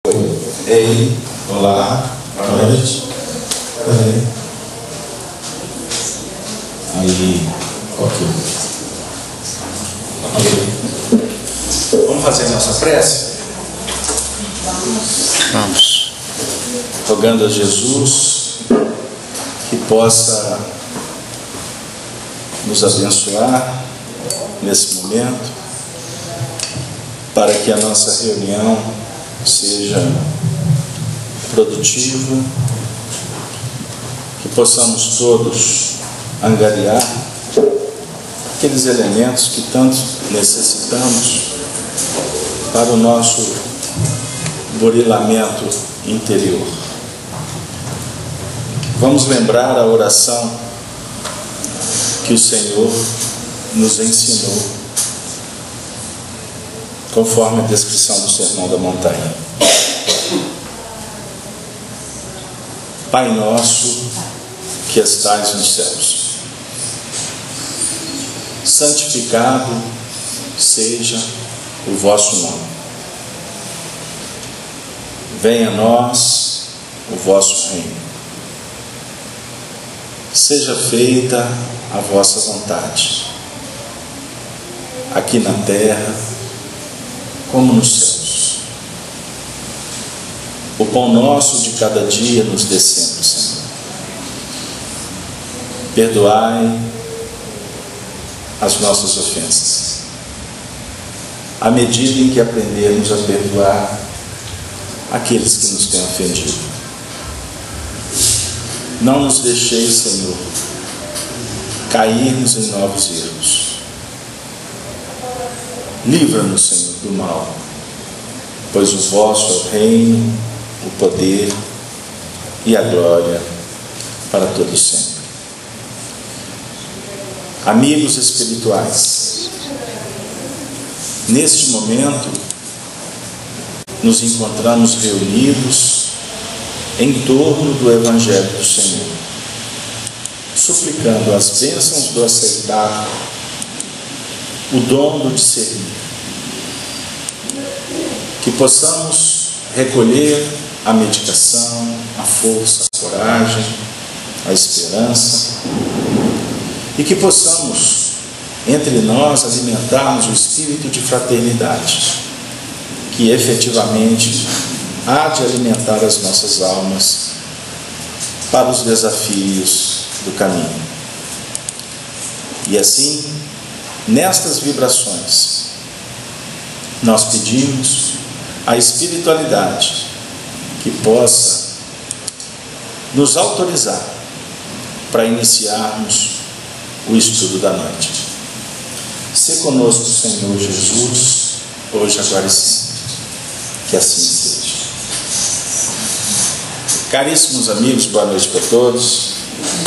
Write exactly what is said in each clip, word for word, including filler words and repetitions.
Ei, olá, boa noite. Aí, ok. Ok. Vamos fazer nossa prece? Vamos. Rogando a Jesus que possa nos abençoar nesse momento, para que a nossa reunião seja produtiva, que possamos todos angariar aqueles elementos que tanto necessitamos para o nosso burilamento interior. Vamos lembrar a oração que o Senhor nos ensinou, conforme a descrição do Sermão da Montanha. Pai nosso que estais nos céus, santificado seja o vosso nome. Venha a nós o vosso reino. Seja feita a vossa vontade, aqui na terra como nos céus. O pão nosso de cada dia nos dê sempre, Senhor. Perdoai as nossas ofensas, à medida em que aprendermos a perdoar aqueles que nos têm ofendido. Não nos deixeis, Senhor, cairmos em novos erros. Livra-nos, Senhor, do mal, pois o vosso é o reino, o poder e a glória para todos sempre. Amigos espirituais, neste momento nos encontramos reunidos em torno do Evangelho do Senhor, suplicando as bênçãos do aceitar, o dom do discernir, que possamos recolher a meditação, a força, a coragem, a esperança, e que possamos, entre nós, alimentarmos o espírito de fraternidade, que efetivamente há de alimentar as nossas almas para os desafios do caminho. E assim, nestas vibrações, nós pedimos a espiritualidade que possa nos autorizar para iniciarmos o estudo da noite. Se conosco, Senhor Jesus, hoje, agora e sempre. Que assim seja. Caríssimos amigos, boa noite para todos.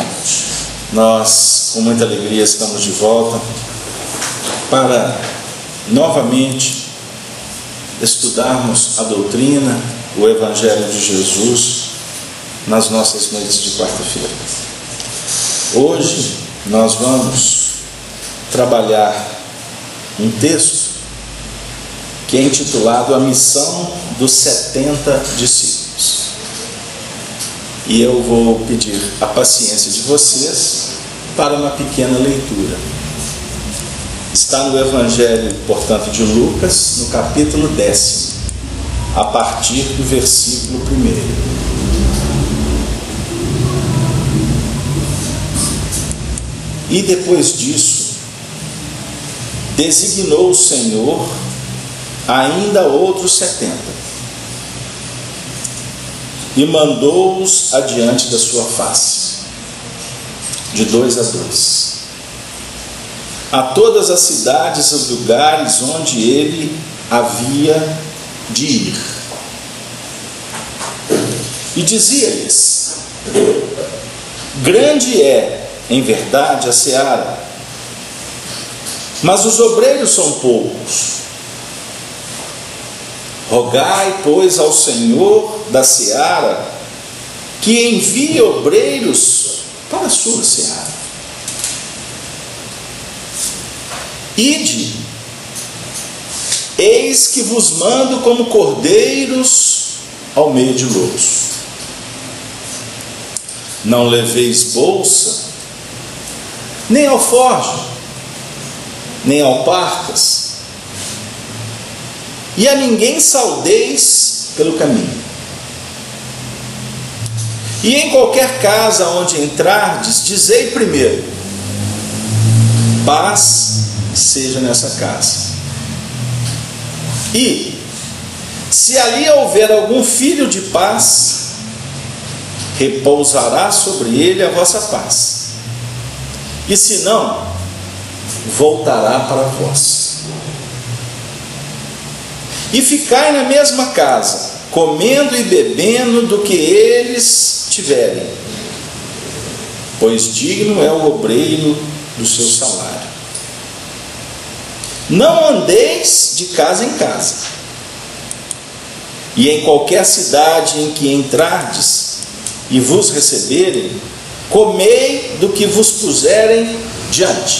Nós, com muita alegria, estamos de volta para novamente estudarmos a doutrina, o Evangelho de Jesus nas nossas noites de quarta-feira. Hoje nós vamos trabalhar um texto que é intitulado A Missão dos setenta Discípulos. E eu vou pedir a paciência de vocês para uma pequena leitura. Está no Evangelho, portanto, de Lucas, no capítulo décimo, a partir do versículo primeiro. E depois disso, designou o Senhor ainda outros setenta, e mandou-os adiante da sua face, de dois a dois, a todas as cidades e lugares onde ele havia de ir. E dizia-lhes: grande é, em verdade, a seara, mas os obreiros são poucos. Rogai, pois, ao Senhor da seara que envie obreiros para a sua seara. Ide, eis que vos mando como cordeiros ao meio de lobos. Não leveis bolsa, nem alforje, nem alparcas, e a ninguém saudeis pelo caminho. E em qualquer casa onde entrardes, dizei primeiro: paz seja nessa casa. E, se ali houver algum filho de paz, repousará sobre ele a vossa paz. E se não, voltará para vós. E ficai na mesma casa, comendo e bebendo do que eles tiverem, pois digno é o obreiro do seu salário. Não andeis de casa em casa, e em qualquer cidade em que entrardes e vos receberem, comei do que vos puserem diante,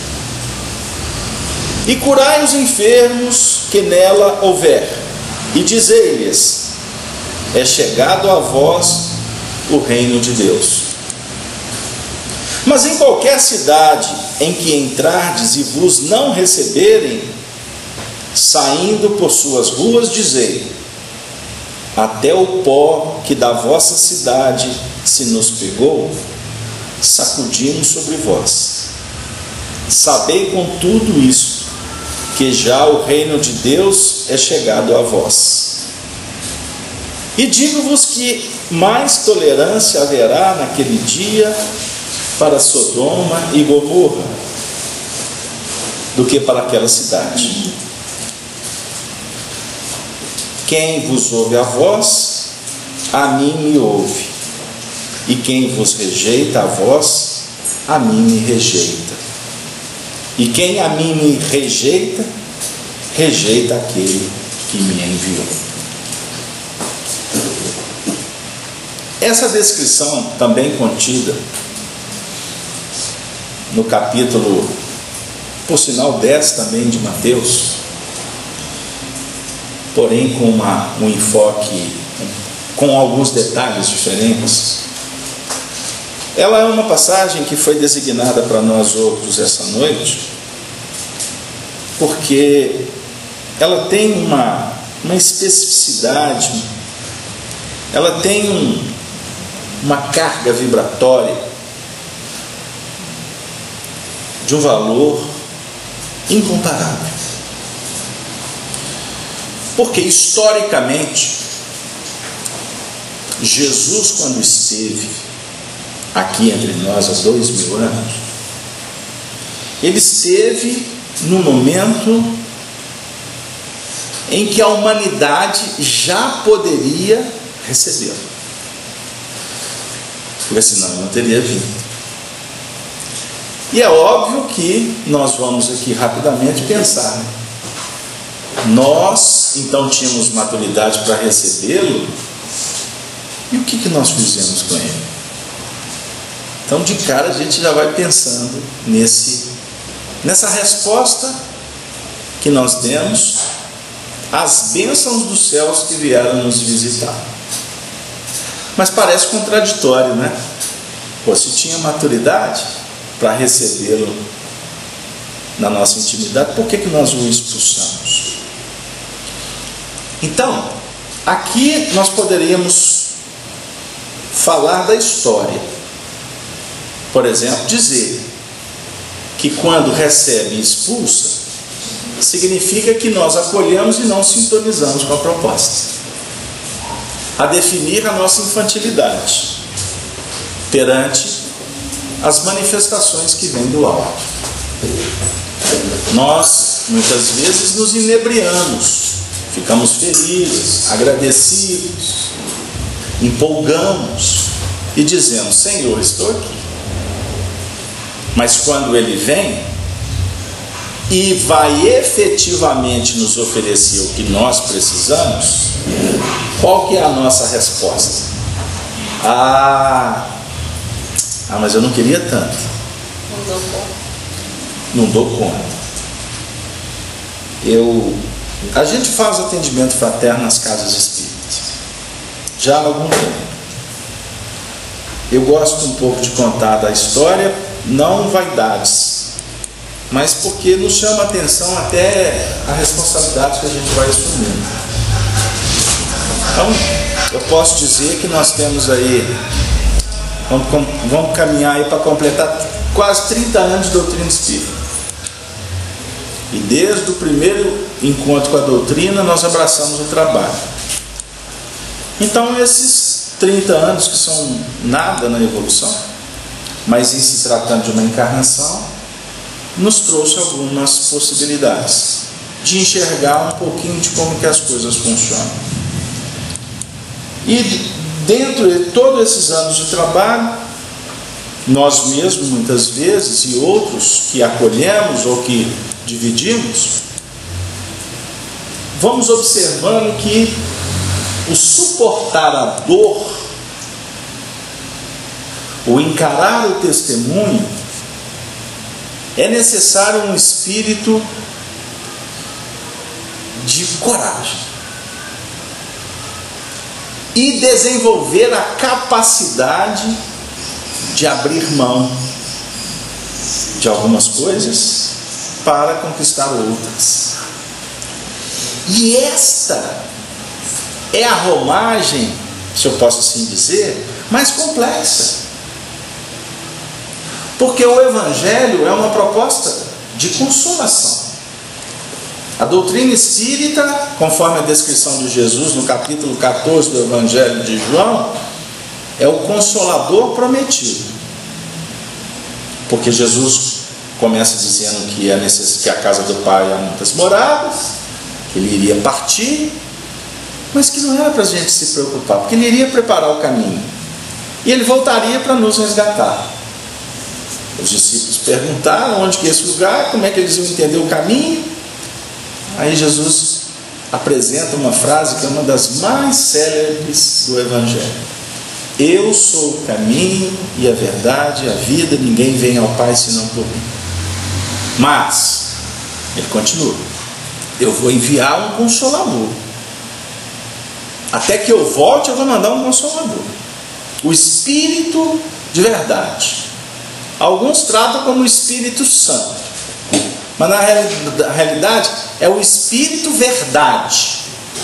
e curai os enfermos que nela houver, e dizei-lhes: é chegado a vós o reino de Deus. Mas em qualquer cidade em que entrardes e vos não receberem, saindo por suas ruas, dizei: até o pó que da vossa cidade se nos pegou, sacudimos sobre vós. Sabei com tudo isso, que já o reino de Deus é chegado a vós. E digo-vos que mais tolerância haverá naquele dia para Sodoma e Gomorra do que para aquela cidade. Quem vos ouve a vós, a mim me ouve, e quem vos rejeita a vós, a mim me rejeita, e quem a mim me rejeita, rejeita aquele que me enviou. Essa descrição também contida no capítulo, por sinal dez também de Mateus, porém com uma, um enfoque, com alguns detalhes diferentes. Ela é uma passagem que foi designada para nós outros essa noite, porque ela tem uma, uma especificidade, ela tem um, uma carga vibratória de um valor incomparável. Porque historicamente, Jesus, quando esteve aqui entre nós há dois mil anos, ele esteve no momento em que a humanidade já poderia recebê-lo, porque senão ele não teria vindo. E é óbvio que nós vamos aqui rapidamente pensar, né? Nós então tínhamos maturidade para recebê-lo, e o que, que nós fizemos com ele? Então de cara a gente já vai pensando nesse, nessa resposta que nós demos às bênçãos dos céus que vieram nos visitar. Mas parece contraditório, né? Pô, se tinha maturidade para recebê-lo na nossa intimidade, por que, que nós o expulsamos? Então, aqui nós poderíamos falar da história. Por exemplo, dizer que quando recebe e expulsa, significa que nós acolhemos e não sintonizamos com a proposta, a definir a nossa infantilidade perante as manifestações que vêm do alto. Nós muitas vezes nos inebriamos, ficamos felizes, agradecidos, empolgamos e dizemos: Senhor, estou aqui. Mas quando ele vem e vai efetivamente nos oferecer o que nós precisamos, qual que é a nossa resposta? Ah, ah mas eu não queria tanto. Não dou conta. Não dou conta. Eu, a gente faz atendimento fraterno nas casas espíritas. já há algum tempo. Eu gosto um pouco de contar da história, não vaidades, mas porque nos chama a atenção até a responsabilidade que a gente vai assumindo. Então, eu posso dizer que nós temos aí, vamos, vamos caminhar aí para completar quase trinta anos de doutrina espírita. E desde o primeiro encontro com a doutrina, nós abraçamos o trabalho. Então, esses trinta anos, que são nada na evolução, mas em se tratando de uma encarnação, nos trouxe algumas possibilidades de enxergar um pouquinho de como que as coisas funcionam. E dentro de todos esses anos de trabalho, nós mesmos muitas vezes e outros que acolhemos ou que dividimos, vamos observando que o suportar a dor, o encarar o testemunho, é necessário um espírito de coragem e desenvolver a capacidade de abrir mão de algumas coisas para conquistar outras. E esta é a romagem, se eu posso assim dizer, mais complexa. Porque o Evangelho é uma proposta de consolação. A doutrina espírita, conforme a descrição de Jesus no capítulo quatorze do Evangelho de João, é o consolador prometido. Porque Jesus começa dizendo que, é necess... que a casa do Pai há muitas moradas, que ele iria partir, mas que não era para a gente se preocupar, porque ele iria preparar o caminho e ele voltaria para nos resgatar. Os discípulos perguntaram onde que é esse lugar, como é que eles iam entender o caminho. Aí Jesus apresenta uma frase que é uma das mais célebres do Evangelho: eu sou o caminho e a verdade e a vida, ninguém vem ao Pai senão por mim. Mas ele continua: eu vou enviar um consolador. Até que eu volte, eu vou mandar um consolador, o Espírito de verdade. Alguns tratam como o Espírito Santo, mas na realidade é o Espírito verdade.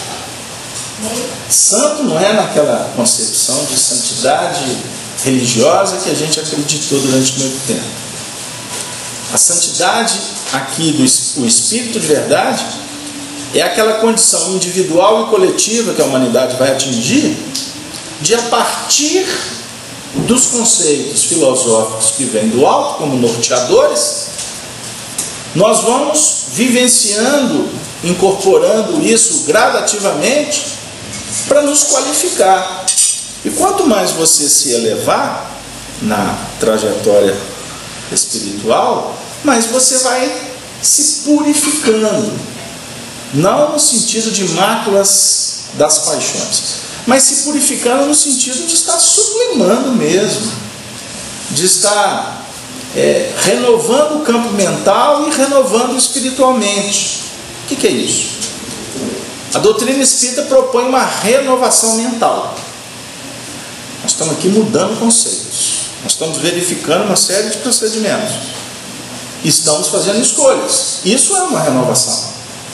Santo não é naquela concepção de santidade religiosa que a gente acreditou durante muito tempo. A santidade aqui do o Espírito de verdade é aquela condição individual e coletiva que a humanidade vai atingir, de a partir dos conceitos filosóficos que vêm do alto como norteadores, nós vamos vivenciando, incorporando isso gradativamente para nos qualificar. E quanto mais você se elevar na trajetória espiritual, mais você vai se purificando, não no sentido de máculas das paixões, mas se purificando no sentido de estar sublimando mesmo, de estar é, renovando o campo mental e renovando espiritualmente. O que, que é isso? A doutrina espírita propõe uma renovação mental. Nós estamos aqui mudando conceitos, nós estamos verificando uma série de procedimentos, estamos fazendo escolhas. Isso é uma renovação.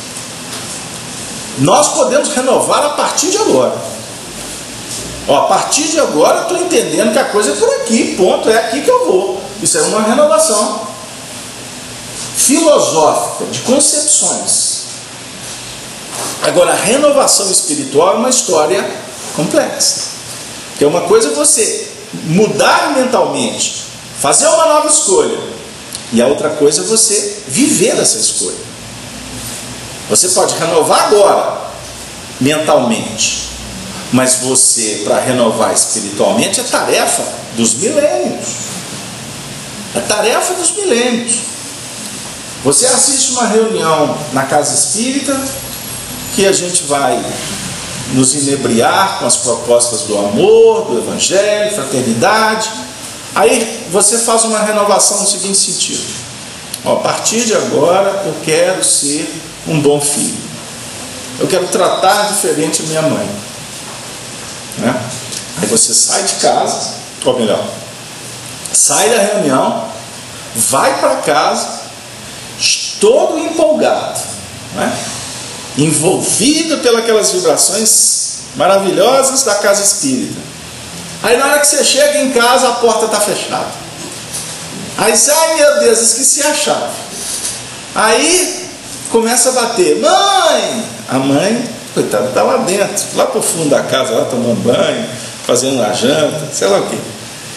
Nós podemos renovar a partir de agora. Ó, a partir de agora eu estou entendendo que a coisa é por aqui, ponto, é aqui que eu vou. Isso é uma renovação filosófica, de concepções. Agora, a renovação espiritual é uma história complexa. Porque uma coisa é você mudar mentalmente, fazer uma nova escolha, e a outra coisa é você viver essa escolha. Você pode renovar agora, mentalmente, mas você, para renovar espiritualmente, é tarefa dos milênios. É tarefa dos milênios. Você assiste uma reunião na casa espírita, que a gente vai nos inebriar com as propostas do amor, do evangelho, fraternidade. Aí você faz uma renovação no seguinte sentido: ó, a partir de agora eu quero ser um bom filho, eu quero tratar diferente a minha mãe, né? Aí você sai de casa, ou melhor, sai da reunião, vai para casa, todo empolgado, né? Envolvido pelas vibrações maravilhosas da casa espírita. Aí na hora que você chega em casa, a porta está fechada. Aí você, ai meu Deus, esqueci a chave. Aí começa a bater, mãe! A mãe, coitada, está lá dentro, lá para o fundo da casa, lá tomando banho, fazendo a janta, sei lá o quê.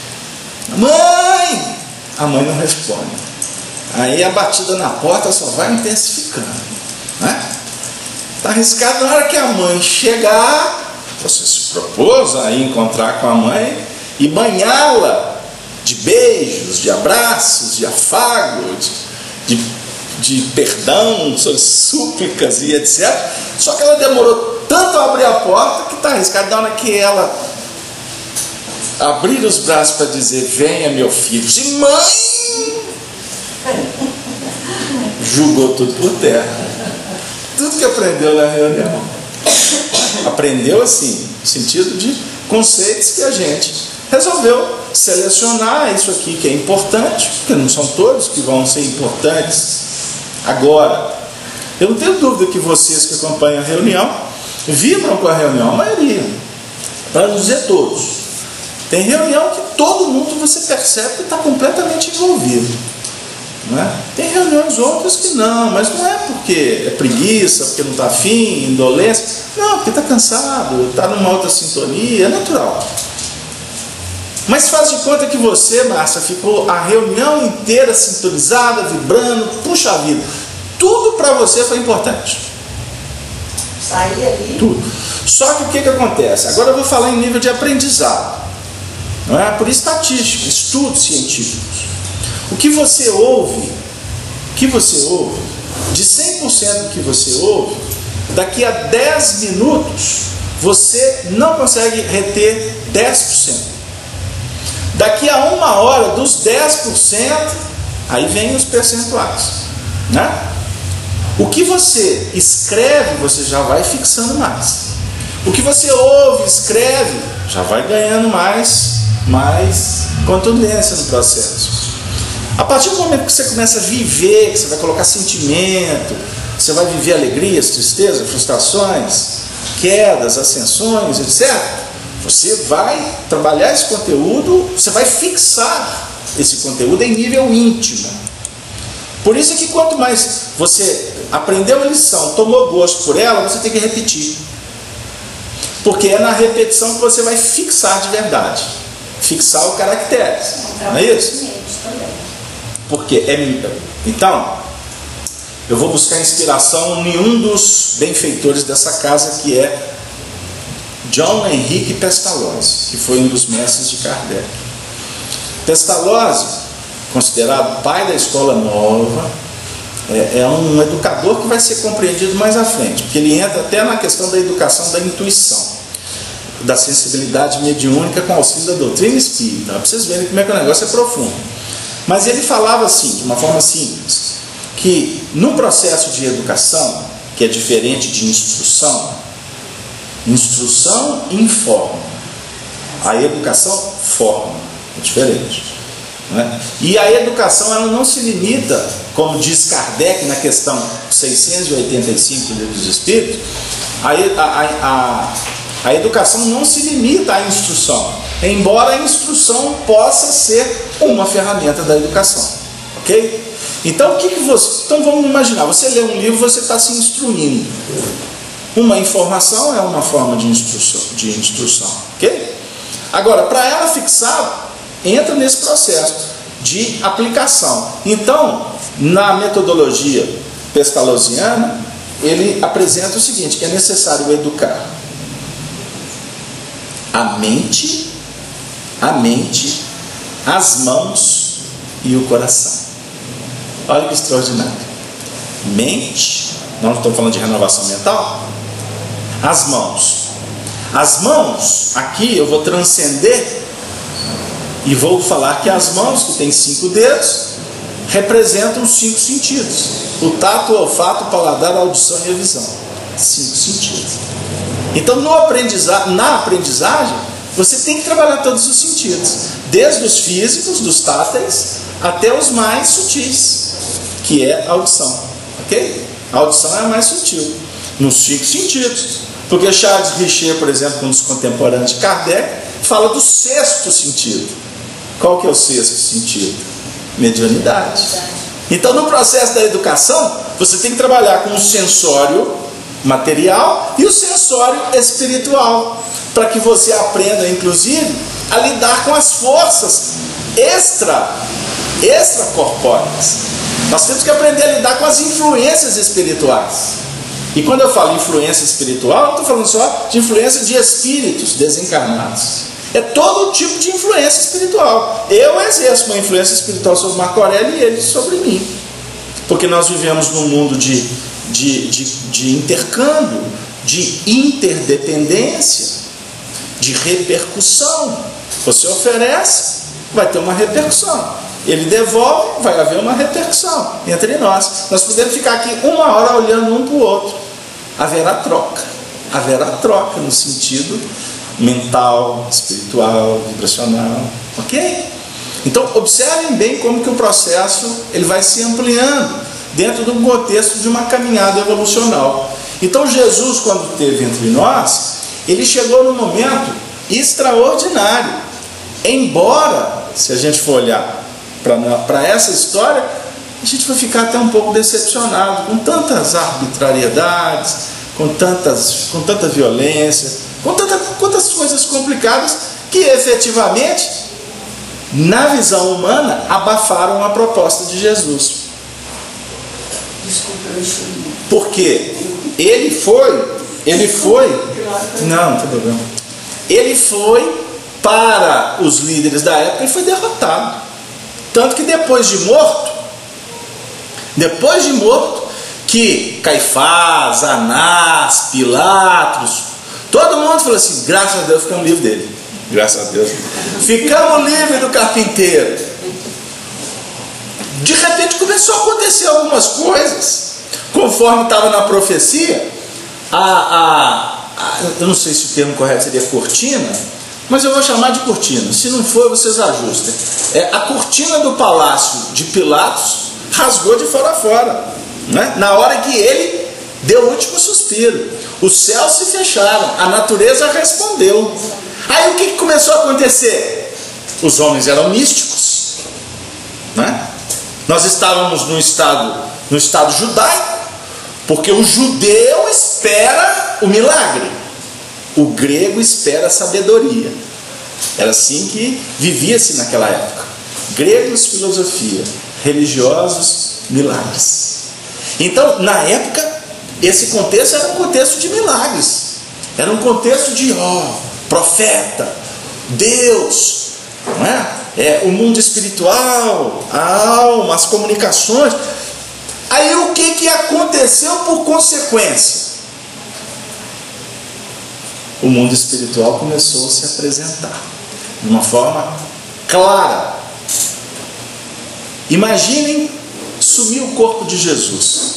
Mãe! A mãe não responde. Aí a batida na porta só vai intensificando, né? Está arriscado. Na hora que a mãe chegar, você se propôs a ir encontrar com a mãe e banhá-la de beijos, de abraços, de afagos, de, de perdão, suas súplicas e etcétera. Só que ela demorou tanto a abrir a porta que está arriscado. Na hora que ela abrir os braços para dizer, venha meu filho, e mãe, jogou tudo por terra. Tudo que aprendeu na reunião. Aprendeu assim, no sentido de conceitos que a gente resolveu selecionar isso aqui que é importante, porque não são todos que vão ser importantes. Agora, eu não tenho dúvida que vocês que acompanham a reunião vibram com a reunião, a maioria, para não dizer todos. Tem reunião que todo mundo você percebe que está completamente envolvido. Não é? Tem reuniões outras que não, mas não é porque é preguiça, porque não está afim, indolência, não, porque está cansado, está numa outra sintonia, é natural. Mas faz de conta que você, Márcia, ficou a reunião inteira sintonizada, vibrando, puxa vida, tudo para você foi importante. Sair ali. Tudo. Só que o que, que acontece? Agora eu vou falar em nível de aprendizado, não é? Por estatística, estudos científicos. O que você ouve, o que você ouve, de cem por cento que você ouve, daqui a dez minutos, você não consegue reter dez por cento. Daqui a uma hora, dos dez por cento, aí vem os percentuais, né? O que você escreve, você já vai fixando mais. O que você ouve, escreve, já vai ganhando mais, mais contundência no processo. A partir do momento que você começa a viver, que você vai colocar sentimento, você vai viver alegrias, tristezas, frustrações, quedas, ascensões, etcétera, você vai trabalhar esse conteúdo, você vai fixar esse conteúdo em nível íntimo. Por isso é que quanto mais você aprendeu a lição, tomou gosto por ela, você tem que repetir. Porque é na repetição que você vai fixar de verdade. Fixar o caractere. Não é isso? Porque é, então, eu vou buscar inspiração em um dos benfeitores dessa casa, que é John Henrique Pestalozzi, que foi um dos mestres de Kardec. Pestalozzi, considerado pai da escola nova, é, é um educador que vai ser compreendido mais à frente, porque ele entra até na questão da educação da intuição, da sensibilidade mediúnica com auxílio da doutrina espírita, para vocês verem como é que o negócio é profundo. Mas ele falava assim, de uma forma simples, que no processo de educação, que é diferente de instrução, instrução informa, a educação forma, é diferente, né? E a educação, ela não se limita, como diz Kardec na questão seiscentos e oitenta e cinco do Livro dos Espíritos, a, a, a, a educação não se limita à instrução, embora a instrução possa ser uma ferramenta da educação, ok? Então, o que, que você... Então, vamos imaginar, você lê um livro, você está se instruindo. Uma informação é uma forma de instrução, de instrução, ok? Agora, para ela fixar, entra nesse processo de aplicação. Então, na metodologia pestalozziana, ele apresenta o seguinte, que é necessário educar a mente, a mente, as mãos e o coração. Olha que extraordinário. Mente, nós estamos falando de renovação mental. As mãos. As mãos, aqui eu vou transcender e vou falar que as mãos, que têm cinco dedos, representam os cinco sentidos: o tato, o olfato, o paladar, a audição e a visão. Cinco sentidos. Então, no aprendiza na aprendizagem, você tem que trabalhar todos os sentidos, desde os físicos, dos táteis, até os mais sutis, que é a audição, ok? A audição é a mais sutil, nos cinco sentidos, porque Charles Richer, por exemplo, um dos contemporâneos de Kardec, fala do sexto sentido. Qual que é o sexto sentido? Mediunidade. Então, no processo da educação, você tem que trabalhar com o sensório material e o sensório espiritual, para que você aprenda, inclusive, a lidar com as forças extra, extracorpóreas. Nós temos que aprender a lidar com as influências espirituais. E quando eu falo influência espiritual, não estou falando só de influência de espíritos desencarnados. É todo tipo de influência espiritual. Eu exerço uma influência espiritual sobre Marco Aurélio e ele sobre mim. Porque nós vivemos num mundo de, de, de, de intercâmbio, de interdependência, de repercussão. Você oferece, vai ter uma repercussão. Ele devolve, vai haver uma repercussão entre nós. Nós podemos ficar aqui uma hora olhando um para o outro. Haverá troca. Haverá troca no sentido mental, espiritual, vibracional. Ok? Então, observem bem como que o processo ele vai se ampliando dentro do contexto de uma caminhada evolucional. Então, Jesus, quando esteve entre nós, ele chegou num momento extraordinário. Embora, se a gente for olhar para essa história, a gente vai ficar até um pouco decepcionado com tantas arbitrariedades, com, tantas, com tanta violência, com tanta, tantas coisas complicadas que efetivamente, na visão humana, abafaram a proposta de Jesus. Desculpa, eu entendi. Porque ele foi, ele foi, não, não tem problema. Ele foi para os líderes da época e foi derrotado. Tanto que depois de morto, depois de morto, que Caifás, Anás, Pilatos, todo mundo falou assim, graças a Deus ficamos livres dele. Graças a Deus. Ficamos livres do carpinteiro. De repente começou a acontecer algumas coisas, conforme estava na profecia. A, a, a, eu não sei se o termo correto seria cortina, mas eu vou chamar de cortina. Se não for, vocês ajustem. É, a cortina do palácio de Pilatos rasgou de fora a fora, né? Na hora que ele deu o último suspiro. Os céus se fecharam, a natureza respondeu. Aí o que começou a acontecer? Os homens eram místicos, né? Nós estávamos no estado, no estado judaico, porque o judeu espera o milagre, o grego espera a sabedoria. Era assim que vivia-se naquela época. Gregos, filosofia, religiosos, milagres. Então, na época, esse contexto era um contexto de milagres. Era um contexto de ó, profeta, Deus, não é? É, o mundo espiritual, a alma, as comunicações. Aí o que, que aconteceu por consequência? O mundo espiritual começou a se apresentar de uma forma clara. Imaginem sumir o corpo de Jesus.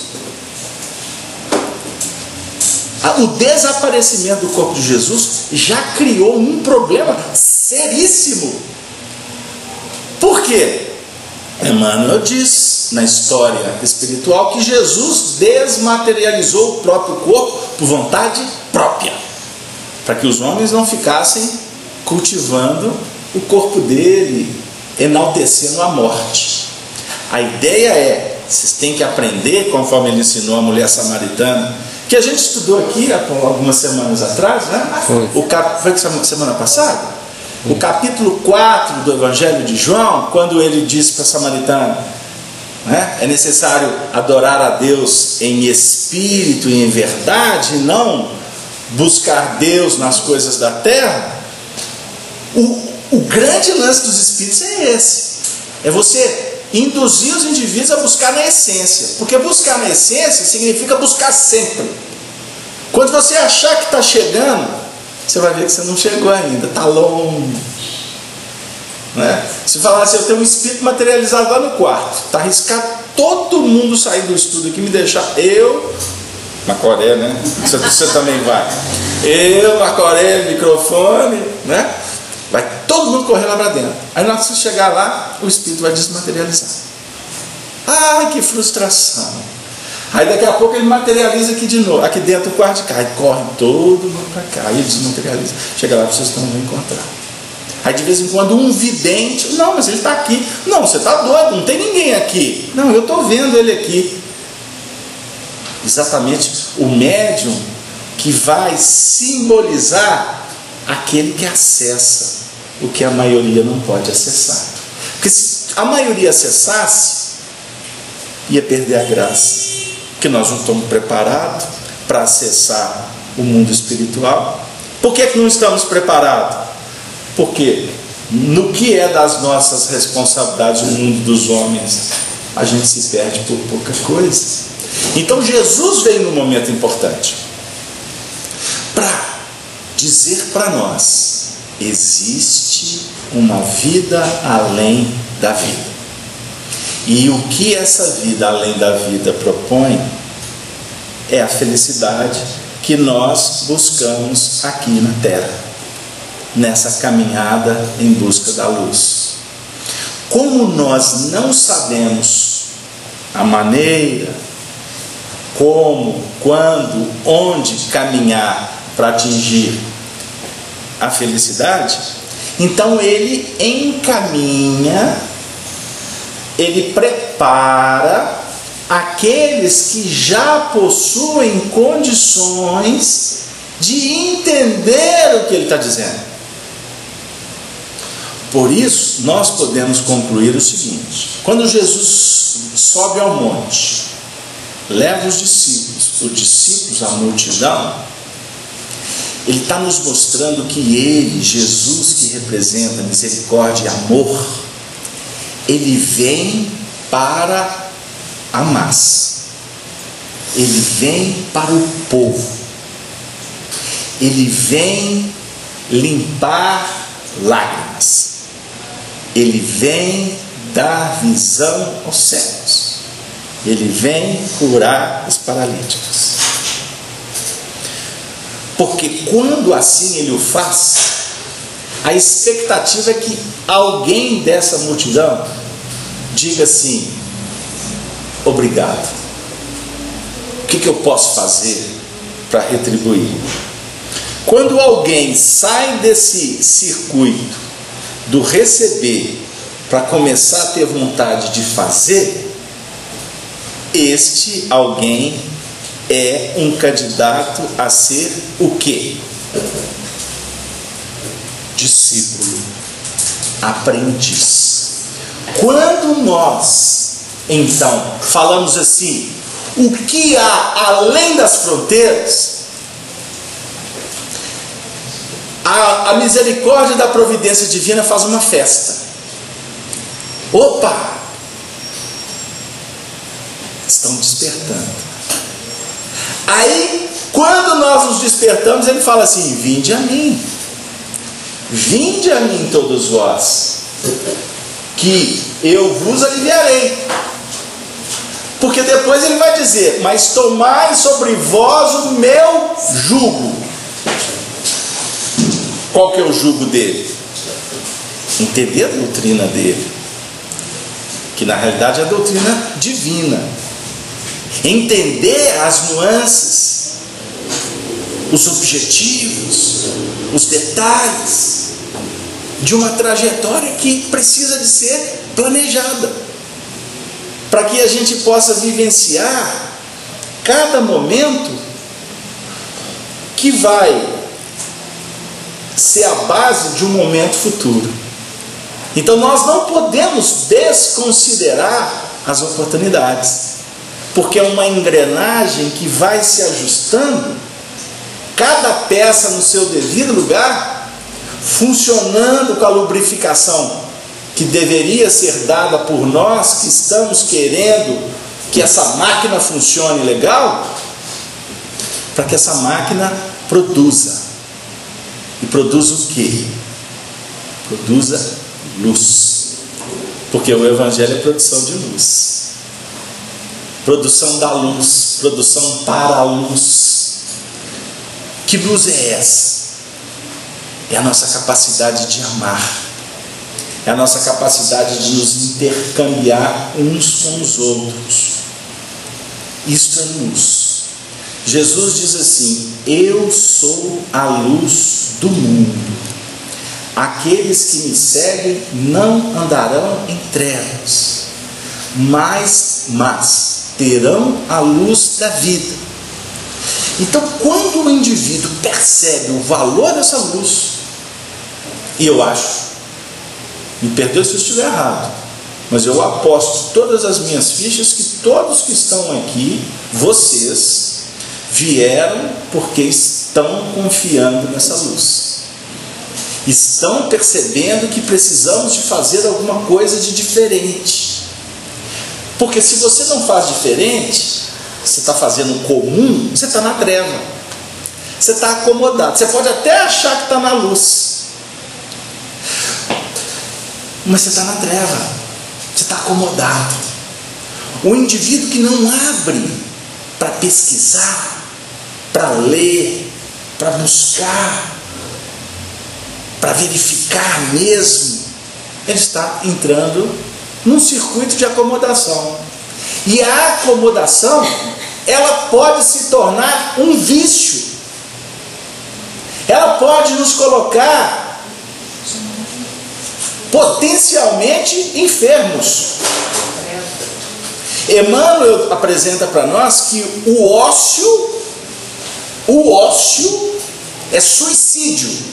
O desaparecimento do corpo de Jesus já criou um problema seríssimo. Por quê? Emmanuel diz na história espiritual que Jesus desmaterializou o próprio corpo por vontade própria, para que os homens não ficassem cultivando o corpo dele, enaltecendo a morte. A ideia é, vocês têm que aprender, conforme ele ensinou a mulher samaritana, que a gente estudou aqui há algumas semanas atrás, né? Foi. O cap... Foi semana passada? O capítulo quatro do Evangelho de João, quando ele disse para a samaritana, né, é necessário adorar a Deus em espírito e em verdade, e não buscar Deus nas coisas da terra. O, o grande lance dos espíritos é esse, é você induzir os indivíduos a buscar na essência, porque buscar na essência significa buscar sempre. Quando você achar que está chegando, você vai ver que você não chegou ainda, está longe, né? Se falar assim, eu tenho um espírito materializado lá no quarto, está arriscado todo mundo sair do estudo aqui, me deixar eu Macoré, né? Você, você também vai. Eu, Macoré, microfone, né? Vai todo mundo correr lá para dentro. Aí nós vamos chegar lá, o espírito vai desmaterializar. Ai, que frustração. Aí daqui a pouco ele materializa aqui de novo, aqui dentro do quarto de cá. Aí corre todo mundo para cá, aí ele desmaterializa. Chega lá, vocês não vão encontrar. Aí de vez em quando um vidente, não, mas ele está aqui. Não, você está doido, não tem ninguém aqui. Não, eu estou vendo ele aqui. Exatamente o médium que vai simbolizar aquele que acessa o que a maioria não pode acessar. Porque se a maioria acessasse, ia perder a graça. Porque nós não estamos preparados para acessar o mundo espiritual. Por que que não estamos preparados? Porque no que é das nossas responsabilidades o mundo dos homens, a gente se perde por pouca coisa. Então Jesus veio num momento importante para dizer para nós: existe uma vida além da vida. E o que essa vida além da vida propõe é a felicidade que nós buscamos aqui na Terra, nessa caminhada em busca da luz. Como nós não sabemos a maneira, como, quando, onde caminhar para atingir a felicidade, então ele encaminha, ele prepara aqueles que já possuem condições de entender o que ele está dizendo. Por isso, nós podemos concluir o seguinte: quando Jesus sobe ao monte, leva os discípulos, os discípulos, a multidão, ele está nos mostrando que ele, Jesus, que representa misericórdia e amor, ele vem para a massa, ele vem para o povo, ele vem limpar lágrimas, ele vem dar visão aos cegos, ele vem curar os paralíticos. Porque quando assim ele o faz, a expectativa é que alguém dessa multidão diga assim: obrigado, o que, que eu posso fazer para retribuir? Quando alguém sai desse circuito do receber para começar a ter vontade de fazer, este alguém é um candidato a ser o quê? Discípulo, aprendiz. Quando nós, então, falamos assim, o que há além das fronteiras, a, a misericórdia da providência divina faz uma festa. Opa! Estão despertando. Aí, quando nós nos despertamos, ele fala assim: vinde a mim, vinde a mim todos vós, que eu vos aliviarei. Porque depois ele vai dizer: mas tomai sobre vós o meu jugo. Qual que é o jugo dele? Entender a doutrina dele, que na realidade é a doutrina divina. Entender as nuances, os objetivos, os detalhes de uma trajetória que precisa de ser planejada, para que a gente possa vivenciar cada momento que vai ser a base de um momento futuro. Então nós não podemos desconsiderar as oportunidades, porque é uma engrenagem que vai se ajustando, cada peça no seu devido lugar, funcionando com a lubrificação que deveria ser dada por nós que estamos querendo que essa máquina funcione legal, para que essa máquina produza. E produza o quê? Produza luz. Porque o Evangelho é produção de luz. produção da luz, produção para a luz. Que luz é essa? É a nossa capacidade de amar, é a nossa capacidade de nos intercambiar uns com os outros. Isto é luz. Jesus diz assim: eu sou a luz do mundo. Aqueles que me seguem não andarão em trevas, mas, mas terão a luz da vida. Então, quando o indivíduo percebe o valor dessa luz, e eu acho, me perdoe se eu estiver errado, mas eu aposto todas as minhas fichas que todos que estão aqui, vocês, vieram porque estão confiando nessa luz. Estão percebendo que precisamos de fazer alguma coisa de diferente. Porque se você não faz diferente, você está fazendo comum, você está na treva. Você está acomodado. Você pode até achar que está na luz, mas você está na treva. Você está acomodado. O indivíduo que não abre para pesquisar, para ler, para buscar, para verificar mesmo, ele está entrando num circuito de acomodação. E a acomodação, ela pode se tornar um vício. Ela pode nos colocar potencialmente enfermos. Emmanuel apresenta para nós que o ócio, o ócio é suicídio.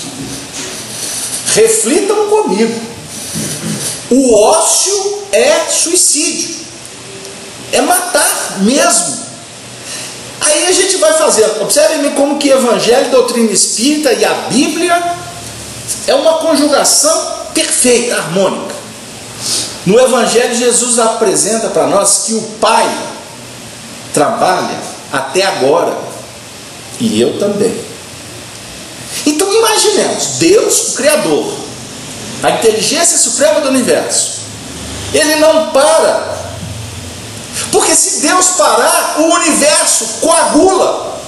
Reflitam comigo. O ócio é suicídio. É matar mesmo. Aí a gente vai fazendo. Observem como que Evangelho, doutrina espírita e a Bíblia é uma conjugação perfeita, harmônica. No Evangelho, Jesus apresenta para nós que o Pai trabalha até agora, e eu também. Então imaginemos, Deus, o Criador, a inteligência suprema do universo, Ele não para, porque se Deus parar, o universo coagula,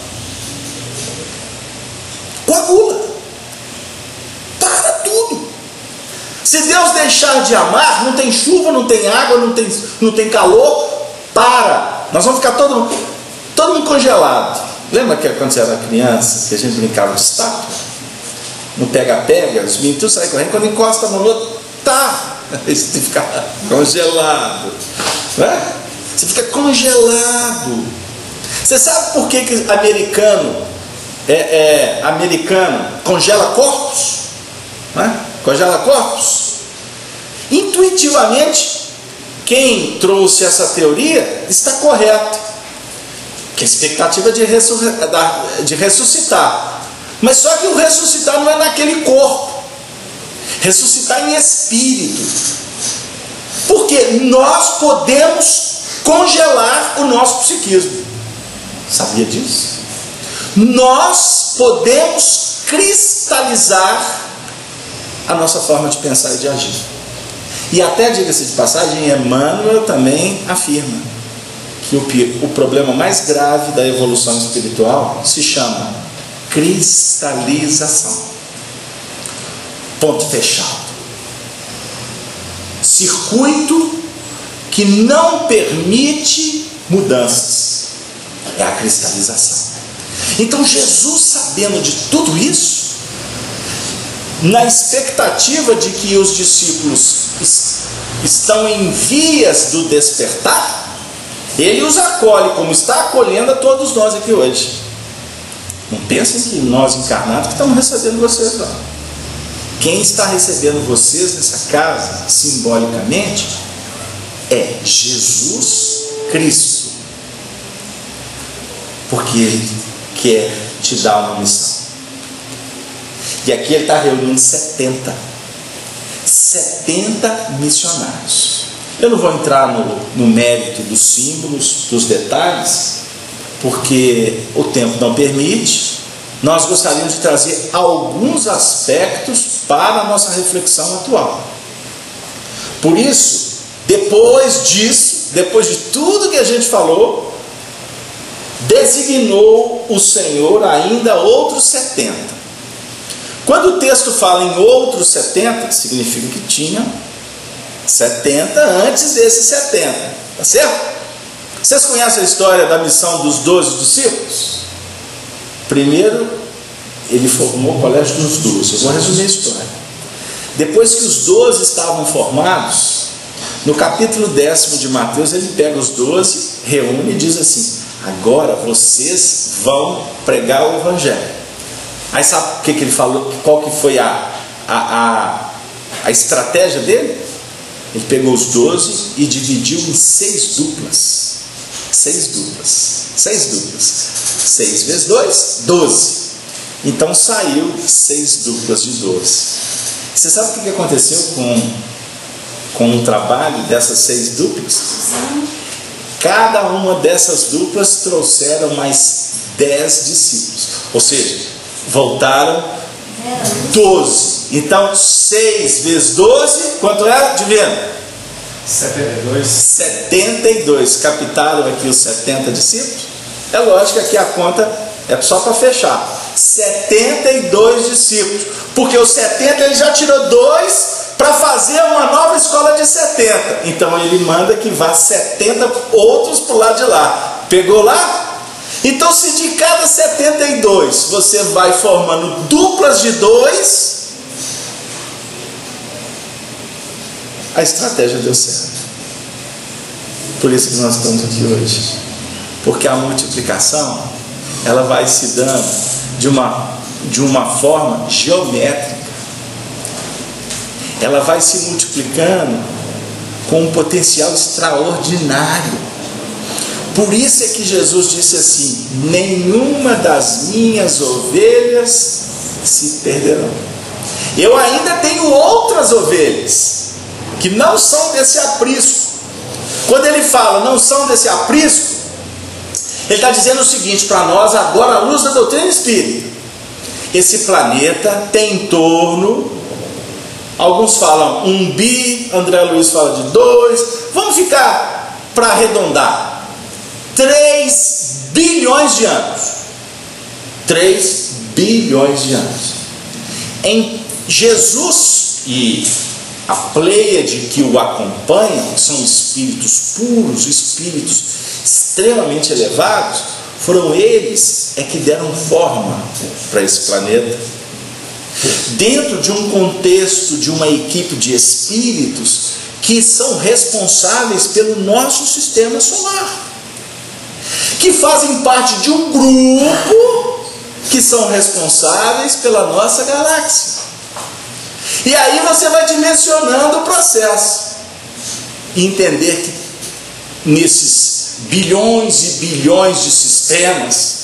coagula, para tudo. Se Deus deixar de amar, não tem chuva, não tem água, não tem, não tem calor, para, nós vamos ficar todo, todo mundo congelado. Lembra que quando você era criança, que a gente brincava de estátua? No pega-pega, os meninos tudo saem correndo, quando encosta no outro, tá, você fica congelado, não é? Você fica congelado. Você sabe por que que americano é, é, americano congela corpos? Não é? Congela corpos? Intuitivamente, quem trouxe essa teoria está correto, que a expectativa de, de ressuscitar. Mas só que o ressuscitar não é naquele corpo, ressuscitar em espírito. Porque nós podemos congelar o nosso psiquismo. Sabia disso? Nós podemos cristalizar a nossa forma de pensar e de agir. E até, diga-se de passagem, Emmanuel também afirma que o, o problema mais grave da evolução espiritual se chama cristalização. Ponto fechado. Circuito que não permite mudanças. É a cristalização. Então Jesus, sabendo de tudo isso, na expectativa de que os discípulos estão em vias do despertar, ele os acolhe, como está acolhendo a todos nós aqui hoje. Não pensem que nós encarnados que estamos recebendo vocês, não. Quem está recebendo vocês nessa casa, simbolicamente, é Jesus Cristo. Porque Ele quer te dar uma missão. E aqui Ele está reunindo setenta. setenta missionários. Eu não vou entrar no, no mérito dos símbolos, dos detalhes, porque o tempo não permite. Nós gostaríamos de trazer alguns aspectos para a nossa reflexão atual. Por isso, depois disso, depois de tudo que a gente falou, designou o Senhor ainda outros setenta. Quando o texto fala em outros setenta, significa que tinha setenta antes desses setenta, tá certo? Vocês conhecem a história da missão dos doze discípulos? Primeiro, ele formou o colégio dos doze. Eu vou resumir a história. Depois que os doze estavam formados, no capítulo décimo de Mateus, ele pega os doze, reúne e diz assim: agora vocês vão pregar o Evangelho. Aí sabe o que, que ele falou? Qual que foi a, a, a, a estratégia dele? Ele pegou os doze e dividiu em seis duplas. Seis duplas. Seis duplas. Seis vezes dois, doze. Então saiu seis duplas de doze. Você sabe o que aconteceu com, com o trabalho dessas seis duplas? Cada uma dessas duplas trouxeram mais dez discípulos. Ou seja, voltaram doze. Então seis vezes doze, quanto é? Adivinha? setenta e dois. setenta e dois. Captaram aqui os setenta discípulos? É lógico que aqui a conta é só para fechar. setenta e dois discípulos. Porque os setenta ele já tirou dois para fazer uma nova escola de setenta. Então ele manda que vá setenta outros para o lado de lá. Pegou lá? Então, se de cada setenta e dois você vai formando duplas de dois, a estratégia deu certo. Por isso que nós estamos aqui hoje. Porque a multiplicação, ela vai se dando de uma, de uma forma geométrica. Ela vai se multiplicando com um potencial extraordinário. Por isso é que Jesus disse assim: nenhuma das minhas ovelhas se perderão. Eu ainda tenho outras ovelhas que não são desse aprisco. Quando ele fala não são desse aprisco, ele está dizendo o seguinte para nós agora, à luz da doutrina espírita: esse planeta tem em torno, alguns falam um bi, André Luiz fala de dois, vamos ficar para arredondar, três bilhões de anos. três bilhões de anos. Em Jesus e a pleiade que o acompanham, que são espíritos puros, espíritos extremamente elevados, foram eles é que deram forma para esse planeta. Dentro de um contexto de uma equipe de espíritos que são responsáveis pelo nosso sistema solar, que fazem parte de um grupo que são responsáveis pela nossa galáxia. E aí você vai dimensionando o processo e entender que nesses bilhões e bilhões de sistemas,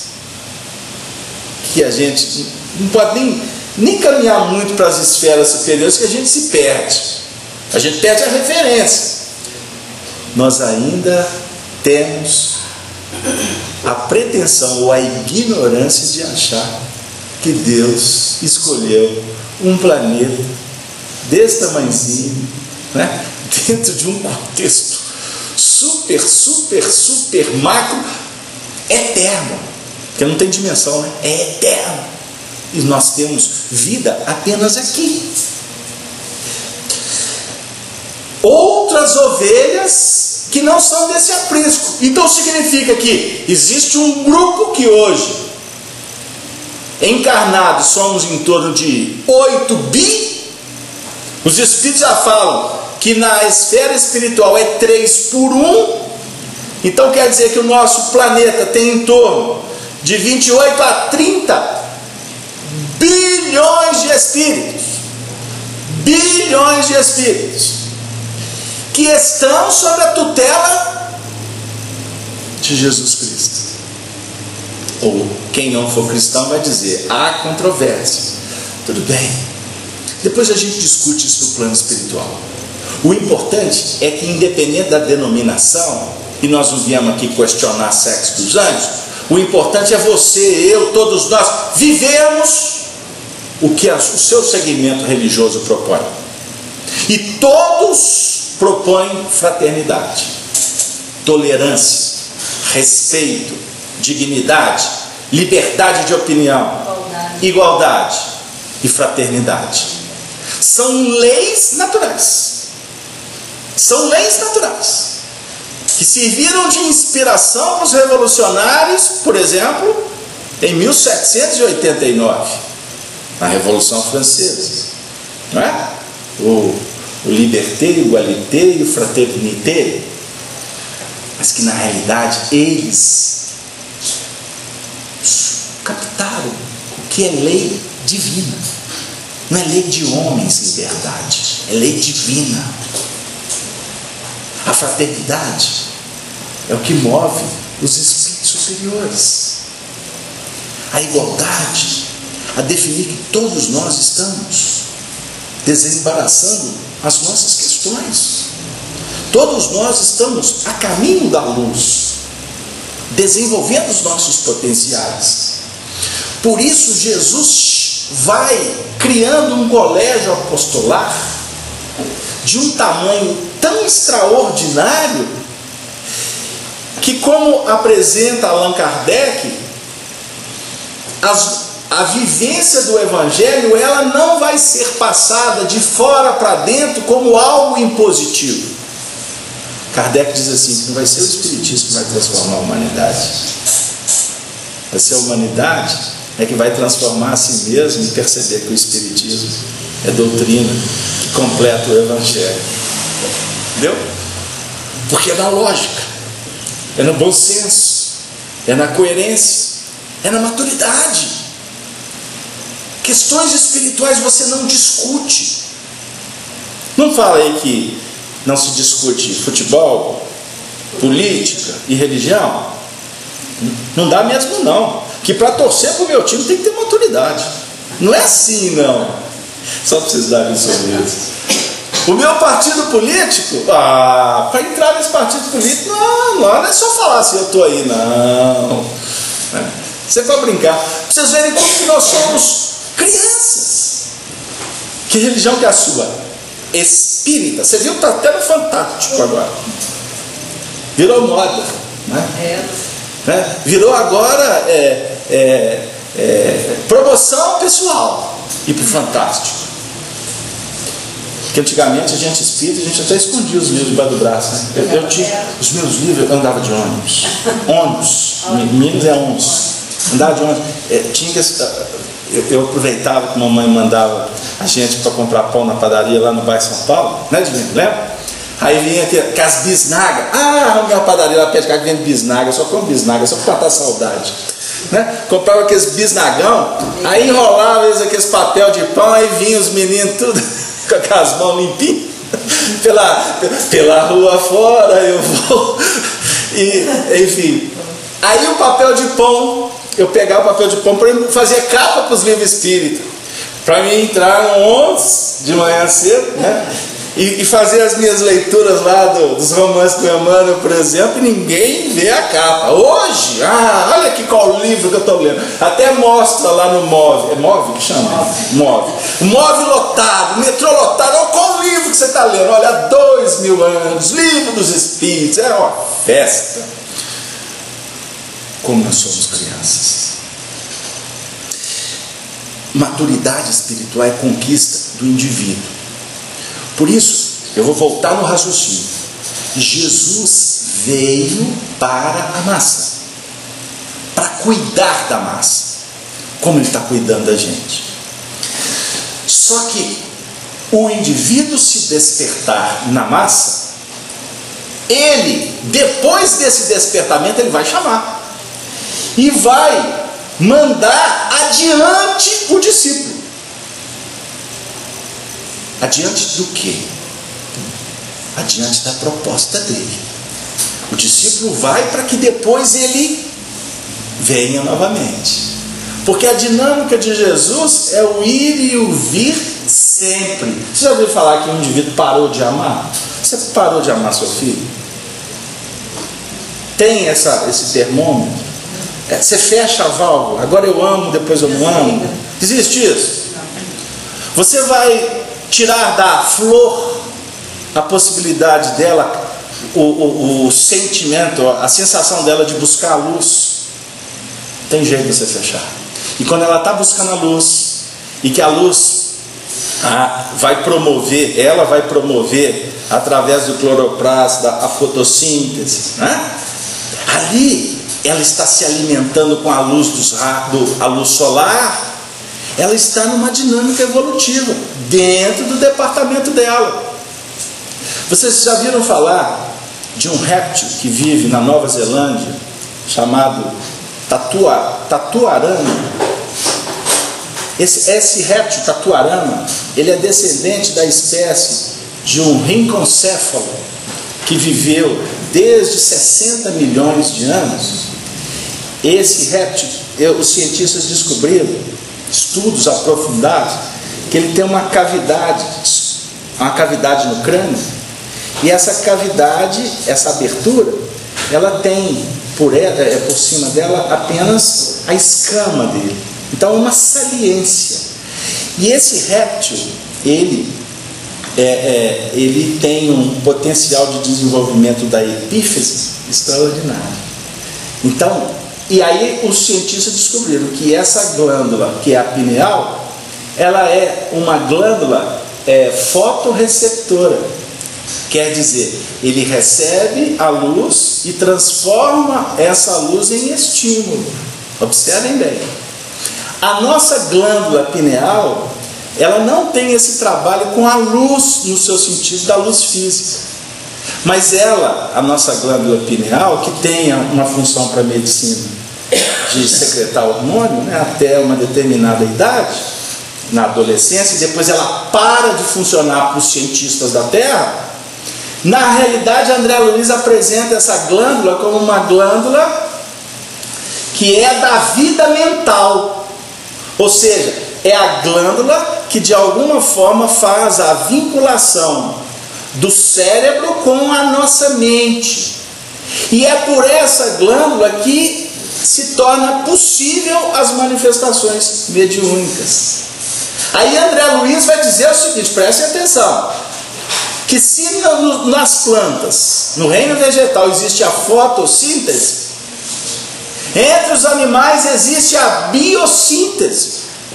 que a gente não pode nem, nem caminhar muito para as esferas superiores, que a gente se perde. A gente perde a referência. Nós ainda temos a pretensão ou a ignorância de achar que Deus escolheu um planeta desse tamanhozinho, né? Dentro de um contexto super, super, super macro, eterno, porque não tem dimensão, né? É eterno, e nós temos vida apenas aqui. Outras ovelhas que não são desse aprisco. Então significa que existe um grupo que hoje, encarnados, somos em torno de oito bi. Os espíritos já falam que na esfera espiritual é três por um. Então quer dizer que o nosso planeta tem em torno de vinte e oito a trinta bilhões de espíritos. Bilhões de espíritos que estão sob a tutela de Jesus Cristo. Ou quem não for cristão vai dizer: há controvérsia. Tudo bem, depois a gente discute isso no plano espiritual. O importante é que, independente da denominação, e nós não viemos aqui questionar sexo dos anjos, o importante é você, eu, todos nós vivemos o que o seu segmento religioso propõe. E todos propõem fraternidade. tolerância, respeito, dignidade, liberdade de opinião, Igualdade. igualdade e fraternidade. São leis naturais. São leis naturais que serviram de inspiração para os revolucionários, por exemplo, em mil setecentos e oitenta e nove, na Revolução Francesa, não é? O, o liberté, o igualité e o fraternité, mas que na realidade eles captaram o que é lei divina. Não é lei de homens, liberdade, é lei divina. A fraternidade é o que move os espíritos superiores. A igualdade a definir que todos nós estamos desembaraçando as nossas questões. Todos nós estamos a caminho da luz, desenvolvendo os nossos potenciais. Por isso Jesus vai criando um colégio apostolar de um tamanho tão extraordinário que, como apresenta Allan Kardec, as, a vivência do Evangelho ela não vai ser passada de fora para dentro como algo impositivo. Kardec diz assim, que não vai ser o Espiritismo que vai transformar a humanidade, vai ser a humanidade é que vai transformar a si mesmo e perceber que o Espiritismo é doutrina que completa o Evangelho. Entendeu? Porque é na lógica, é no bom senso, é na coerência, é na maturidade. Questões espirituais você não discute. Não fala aí que não se discute futebol, política e religião. Não dá mesmo não. Que para torcer para o meu time tem que ter maturidade. Não é assim não. Só para vocês darem sobre isso. O meu partido político, ah, para entrar nesse partido político, não, não é só falar assim, eu estou aí, não. Você vai brincar. Para vocês verem como que nós somos crianças. Que religião que é a sua? Espírita. Você viu que está até no Fantástico agora. Virou moda, né? É. Né? Virou agora é, é, é, promoção pessoal e para o Fantástico. Porque antigamente a gente espírita, a gente até escondia os livros debaixo do braço, né? eu, eu tinha os meus livros, eu andava de ônibus ônibus, meninos é ônibus, andava de ônibus, é, tinha que, eu, eu aproveitava que mamãe mandava a gente para comprar pão na padaria lá no bairro São Paulo, né, Divino? Lembra? Aí vinha aqui, com as bisnagas. Ah, a minha padaria lá perto de casa vende bisnaga, só como bisnaga, só para matar saudade. Né? Comprava aqueles bisnagão, aí enrolava eles aqueles papel de pão, aí vinha os meninos tudo com as mãos limpinhas, pela, pela rua fora eu vou. E, enfim. Aí o papel de pão, eu pegava o papel de pão para fazer capa para os livros espíritas. Para mim entrar no ônibus de manhã cedo, né? E, e fazer as minhas leituras lá do, dos romances do Emmanuel, por exemplo, e ninguém vê a capa. Hoje, ah, olha aqui qual o livro que eu estou lendo. Até mostra lá no Move. É Move que chama? Move. Move lotado, metrô lotado. Olha qual o livro que você está lendo. Olha, há dois mil anos, livro dos Espíritos. É uma festa. Como nós somos crianças. Maturidade espiritual é conquista do indivíduo. Por isso, eu vou voltar no raciocínio. Jesus veio para a massa, para cuidar da massa, como Ele está cuidando da gente. Só que o indivíduo se despertar na massa, ele, depois desse despertamento, ele vai chamar e vai mandar adiante o discípulo. Adiante do quê? Adiante da proposta dele. O discípulo vai para que depois ele venha novamente. Porque a dinâmica de Jesus é o ir e o vir sempre. Você já ouviu falar que um indivíduo parou de amar? Você parou de amar seu filho? Tem essa, esse termômetro? É, você fecha a válvula. Agora eu amo, depois eu não amo. Existe isso? Você vai tirar da flor a possibilidade dela o, o, o sentimento, a sensação dela de buscar a luz, tem jeito de você fechar. E quando ela está buscando a luz, e que a luz ah, vai promover, ela vai promover através do cloroplasto, a fotossíntese, né? Ali ela está se alimentando com a luz, dos, do, a luz solar, ela está numa dinâmica evolutiva dentro do departamento dela. Vocês já viram falar de um réptil que vive na Nova Zelândia, chamado tatua, tatuarana? Esse, esse réptil tatuarana, ele é descendente da espécie de um rinconcéfalo que viveu desde sessenta milhões de anos. Esse réptil, eu, os cientistas descobriram, estudos aprofundados, que ele tem uma cavidade, uma cavidade no crânio, e essa cavidade, essa abertura, ela tem por, ela, é, por cima dela apenas a escama dele. Então, uma saliência. E esse réptil, ele, é, é, ele tem um potencial de desenvolvimento da epífise extraordinário. Então, e aí os cientistas descobriram que essa glândula, que é a pineal, ela é uma glândula é, fotorreceptora. Quer dizer, ele recebe a luz e transforma essa luz em estímulo. Observem bem. A nossa glândula pineal, ela não tem esse trabalho com a luz no seu sentido da luz física. Mas ela, a nossa glândula pineal, que tem uma função para a medicina de secretar hormônio, né, até uma determinada idade, na adolescência, e depois ela para de funcionar para os cientistas da Terra. Na realidade, André Luiz apresenta essa glândula como uma glândula que é da vida mental. Ou seja, é a glândula que de alguma forma faz a vinculação do cérebro com a nossa mente. E é por essa glândula que se torna possível as manifestações mediúnicas. Aí André Luiz vai dizer o seguinte, prestem atenção, que se no, nas plantas, no reino vegetal, existe a fotossíntese, entre os animais existe a biossíntese.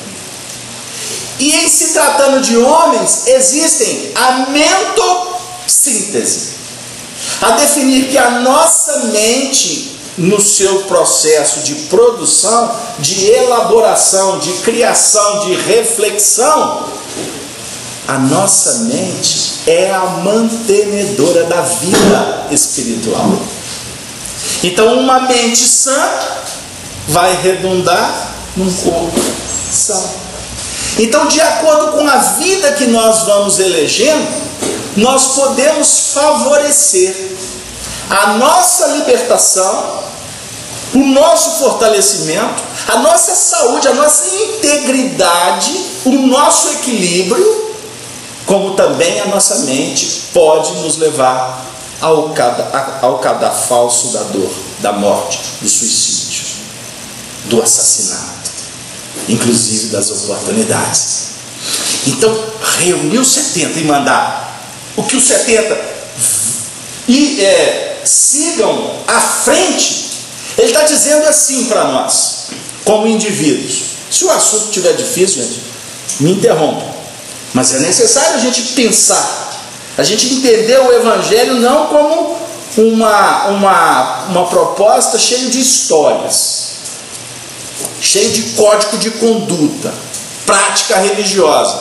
E em se tratando de homens, existem a mentossíntese, a definir que a nossa mente, no seu processo de produção, de elaboração, de criação, de reflexão, a nossa mente é a mantenedora da vida espiritual. Então, uma mente sã vai redundar num corpo sã. Então, de acordo com a vida que nós vamos elegendo, nós podemos favorecer a nossa libertação, o nosso fortalecimento, a nossa saúde, a nossa integridade, o nosso equilíbrio, como também a nossa mente pode nos levar ao, cada, ao cadafalso da dor, da morte, do suicídio, do assassinato, inclusive das oportunidades. Então, reunir os setenta e mandar o que os setenta e, é, sigam à frente, ele está dizendo assim para nós, como indivíduos. Se o assunto estiver difícil, gente, me interrompa. Mas é necessário a gente pensar, a gente entender o Evangelho não como uma, uma, uma proposta cheia de histórias, cheia de código de conduta, prática religiosa.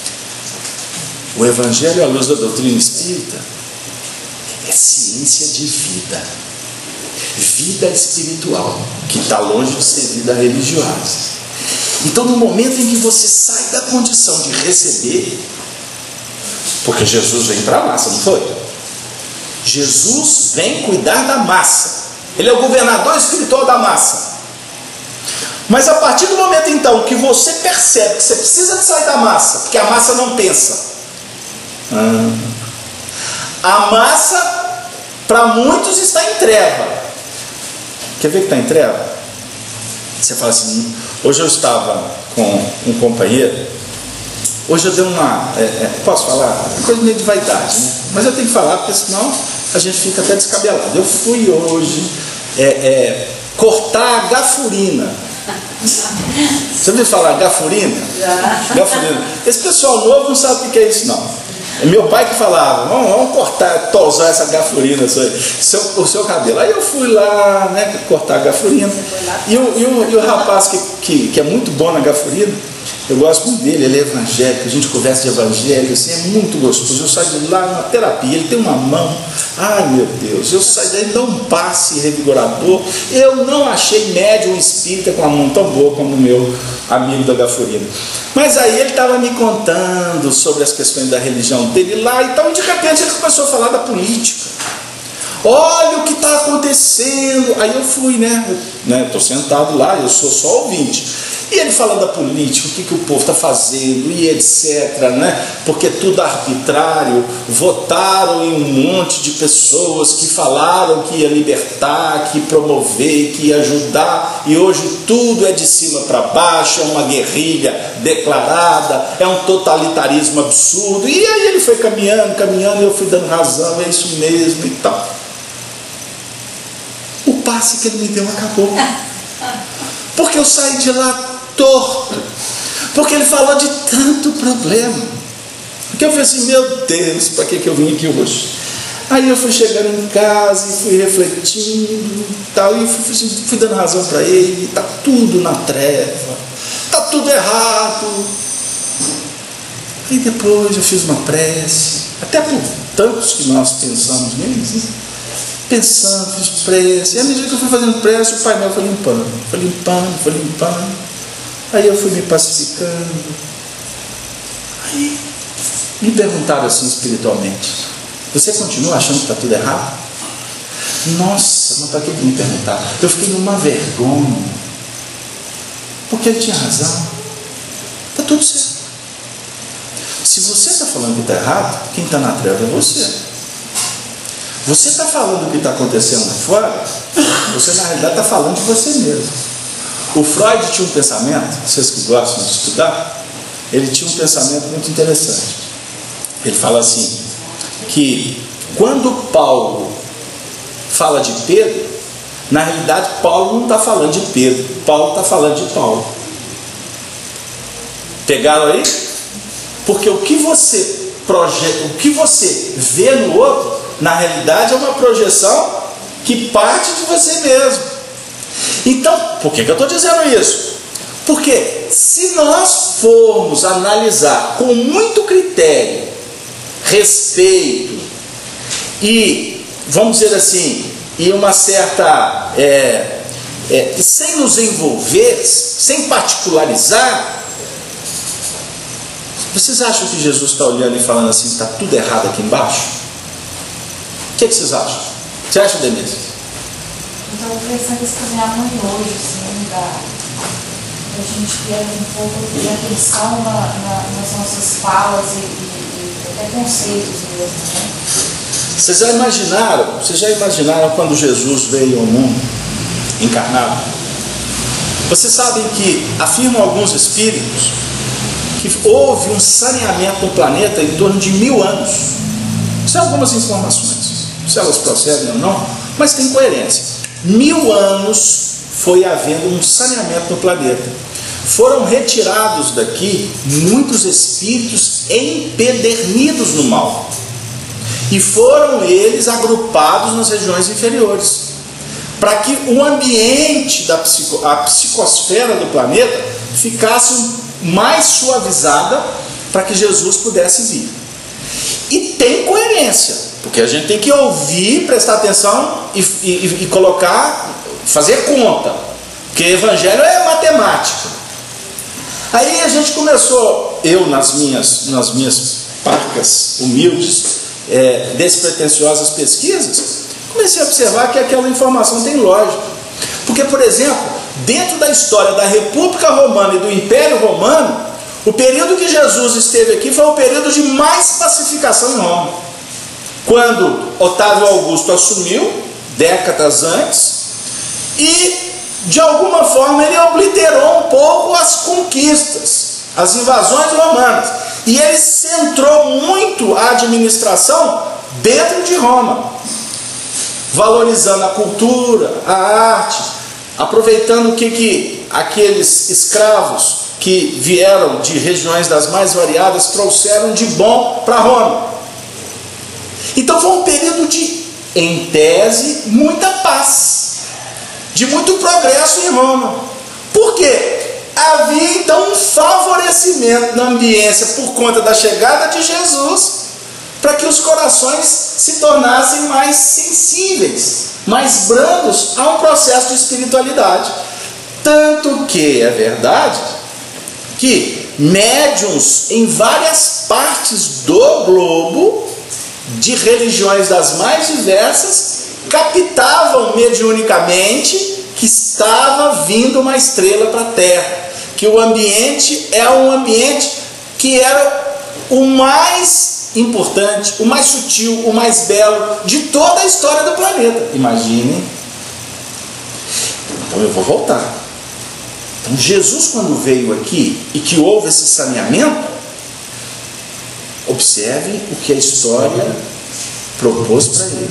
O Evangelho, à luz da doutrina espírita, é ciência de vida, vida espiritual, que está longe de ser vida religiosa. Então, no momento em que você sai da condição de receber, porque Jesus vem para a massa, não foi? Jesus vem cuidar da massa, ele é o governador espiritual da massa. Mas a partir do momento então que você percebe que você precisa de sair da massa, porque a massa não pensa, a massa para muitos está em treva. Quer ver que está em treva? Você fala assim, hoje eu estava com um companheiro, hoje eu dei uma, é, é, posso falar? É coisa meio de vaidade, né? Mas eu tenho que falar, porque senão a gente fica até descabelado. Eu fui hoje é, é, cortar a gafurina. Você ouviu falar gafurina? Já. Gafurina. Esse pessoal novo não sabe o que é isso, não. É meu pai que falava, vamos, vamos cortar, tosar essa gafurina, seu, o seu cabelo. Aí eu fui lá, né, cortar a gafurina. E o, e o, e o rapaz que, que, que é muito bom na gafurina, eu gosto muito dele, ele é evangélico, a gente conversa de evangelho, assim, é muito gostoso. Eu saio de lá numa terapia, ele tem uma mão, ai meu Deus, eu saio daí, dá um passe revigorador. Eu não achei médium espírita com a mão tão boa como o meu amigo da gafurina. Mas aí ele estava me contando sobre as questões da religião dele lá, então de repente ele começou a falar da política. Olha o que está acontecendo. Aí eu fui, né? Estou sentado lá, eu sou só ouvinte. E ele falando da política, o que, que o povo está fazendo, e etc, né? Porque tudo arbitrário, votaram em um monte de pessoas que falaram que ia libertar, que ia promover, que ia ajudar, e hoje tudo é de cima para baixo, é uma guerrilha declarada, é um totalitarismo absurdo. E aí ele foi caminhando, caminhando, e eu fui dando razão, é isso mesmo e tal. O passe que ele me deu acabou. Porque eu saí de lá torto, porque ele falou de tanto problema, que eu falei assim, meu Deus, para que, que eu vim aqui hoje? Aí eu fui chegando em casa e fui refletindo tal, e fui, fui dando razão para ele, está tudo na treva, está tudo errado. E depois eu fiz uma prece, até por tantos que nós pensamos neles, né? Pensando, fiz prece, e à medida que eu fui fazendo prece, o painel foi limpando, foi limpando, foi limpando. Aí eu fui me pacificando. Aí me perguntaram assim espiritualmente, você continua achando que está tudo errado? Nossa, mas para que me perguntar? Eu fiquei numa vergonha, porque ele tinha razão. Está tudo certo. Se você está falando que está errado, quem está na treva é você. Você está falando do que está acontecendo lá fora, você na realidade está falando de você mesmo. O Freud tinha um pensamento, vocês que gostam de estudar, ele tinha um pensamento muito interessante. Ele fala assim, que quando Paulo fala de Pedro, na realidade Paulo não está falando de Pedro, Paulo está falando de Paulo. Pegaram aí? Porque o que você projeta, o que você vê no outro, na realidade é uma projeção que parte de você mesmo. Então, por que, que eu estou dizendo isso? Porque se nós formos analisar com muito critério, respeito e, vamos dizer assim, e uma certa, é, é, sem nos envolver, sem particularizar, vocês acham que Jesus está olhando e falando assim, está tudo errado aqui embaixo? O que, que vocês acham? Você acha, Denise? Eu estava pensando isso com a minha mãe hoje, assim, da, da gente ter um pouco de atenção na, na, nas nossas falas e, e, e até conceitos mesmo, né? Vocês já imaginaram, vocês já imaginaram quando Jesus veio ao mundo encarnado? Vocês sabem que afirmam alguns espíritos que houve um saneamento no planeta em torno de mil anos. São algumas informações, se elas procedem ou não, mas tem coerência. Mil anos foi havendo um saneamento no planeta. Foram retirados daqui muitos espíritos empedernidos no mal. E foram eles agrupados nas regiões inferiores. Para que o ambiente, da psico, a psicosfera do planeta ficasse mais suavizada para que Jesus pudesse vir. E tem coerência. Porque a gente tem que ouvir, prestar atenção e, e, e colocar, fazer conta. Porque evangelho é matemática. Aí a gente começou, eu nas minhas, nas minhas parcas humildes, é, despretensiosas pesquisas, comecei a observar que aquela informação tem lógica. Porque, por exemplo, dentro da história da República Romana e do Império Romano, o período que Jesus esteve aqui foi o período de mais pacificação em Roma. Quando Otávio Augusto assumiu, décadas antes, e de alguma forma ele obliterou um pouco as conquistas, as invasões romanas, e ele centrou muito a administração dentro de Roma. valorizando a cultura, a arte, aproveitando o que, que aqueles escravos que vieram de regiões das mais variadas trouxeram de bom para Roma. Então foi um período de, em tese, muita paz, de muito progresso em Roma. Por quê? Havia então um favorecimento na ambiência por conta da chegada de Jesus, para que os corações se tornassem mais sensíveis, mais brandos a um processo de espiritualidade. Tanto que é verdade que médiuns em várias partes do globo, de religiões das mais diversas, captavam mediunicamente que estava vindo uma estrela para a Terra, que o ambiente é um ambiente que era o mais importante, o mais sutil, o mais belo de toda a história do planeta. Imaginem. Então eu vou voltar. Então Jesus, quando veio aqui e que houve esse saneamento, observe o que a história propôs para ele.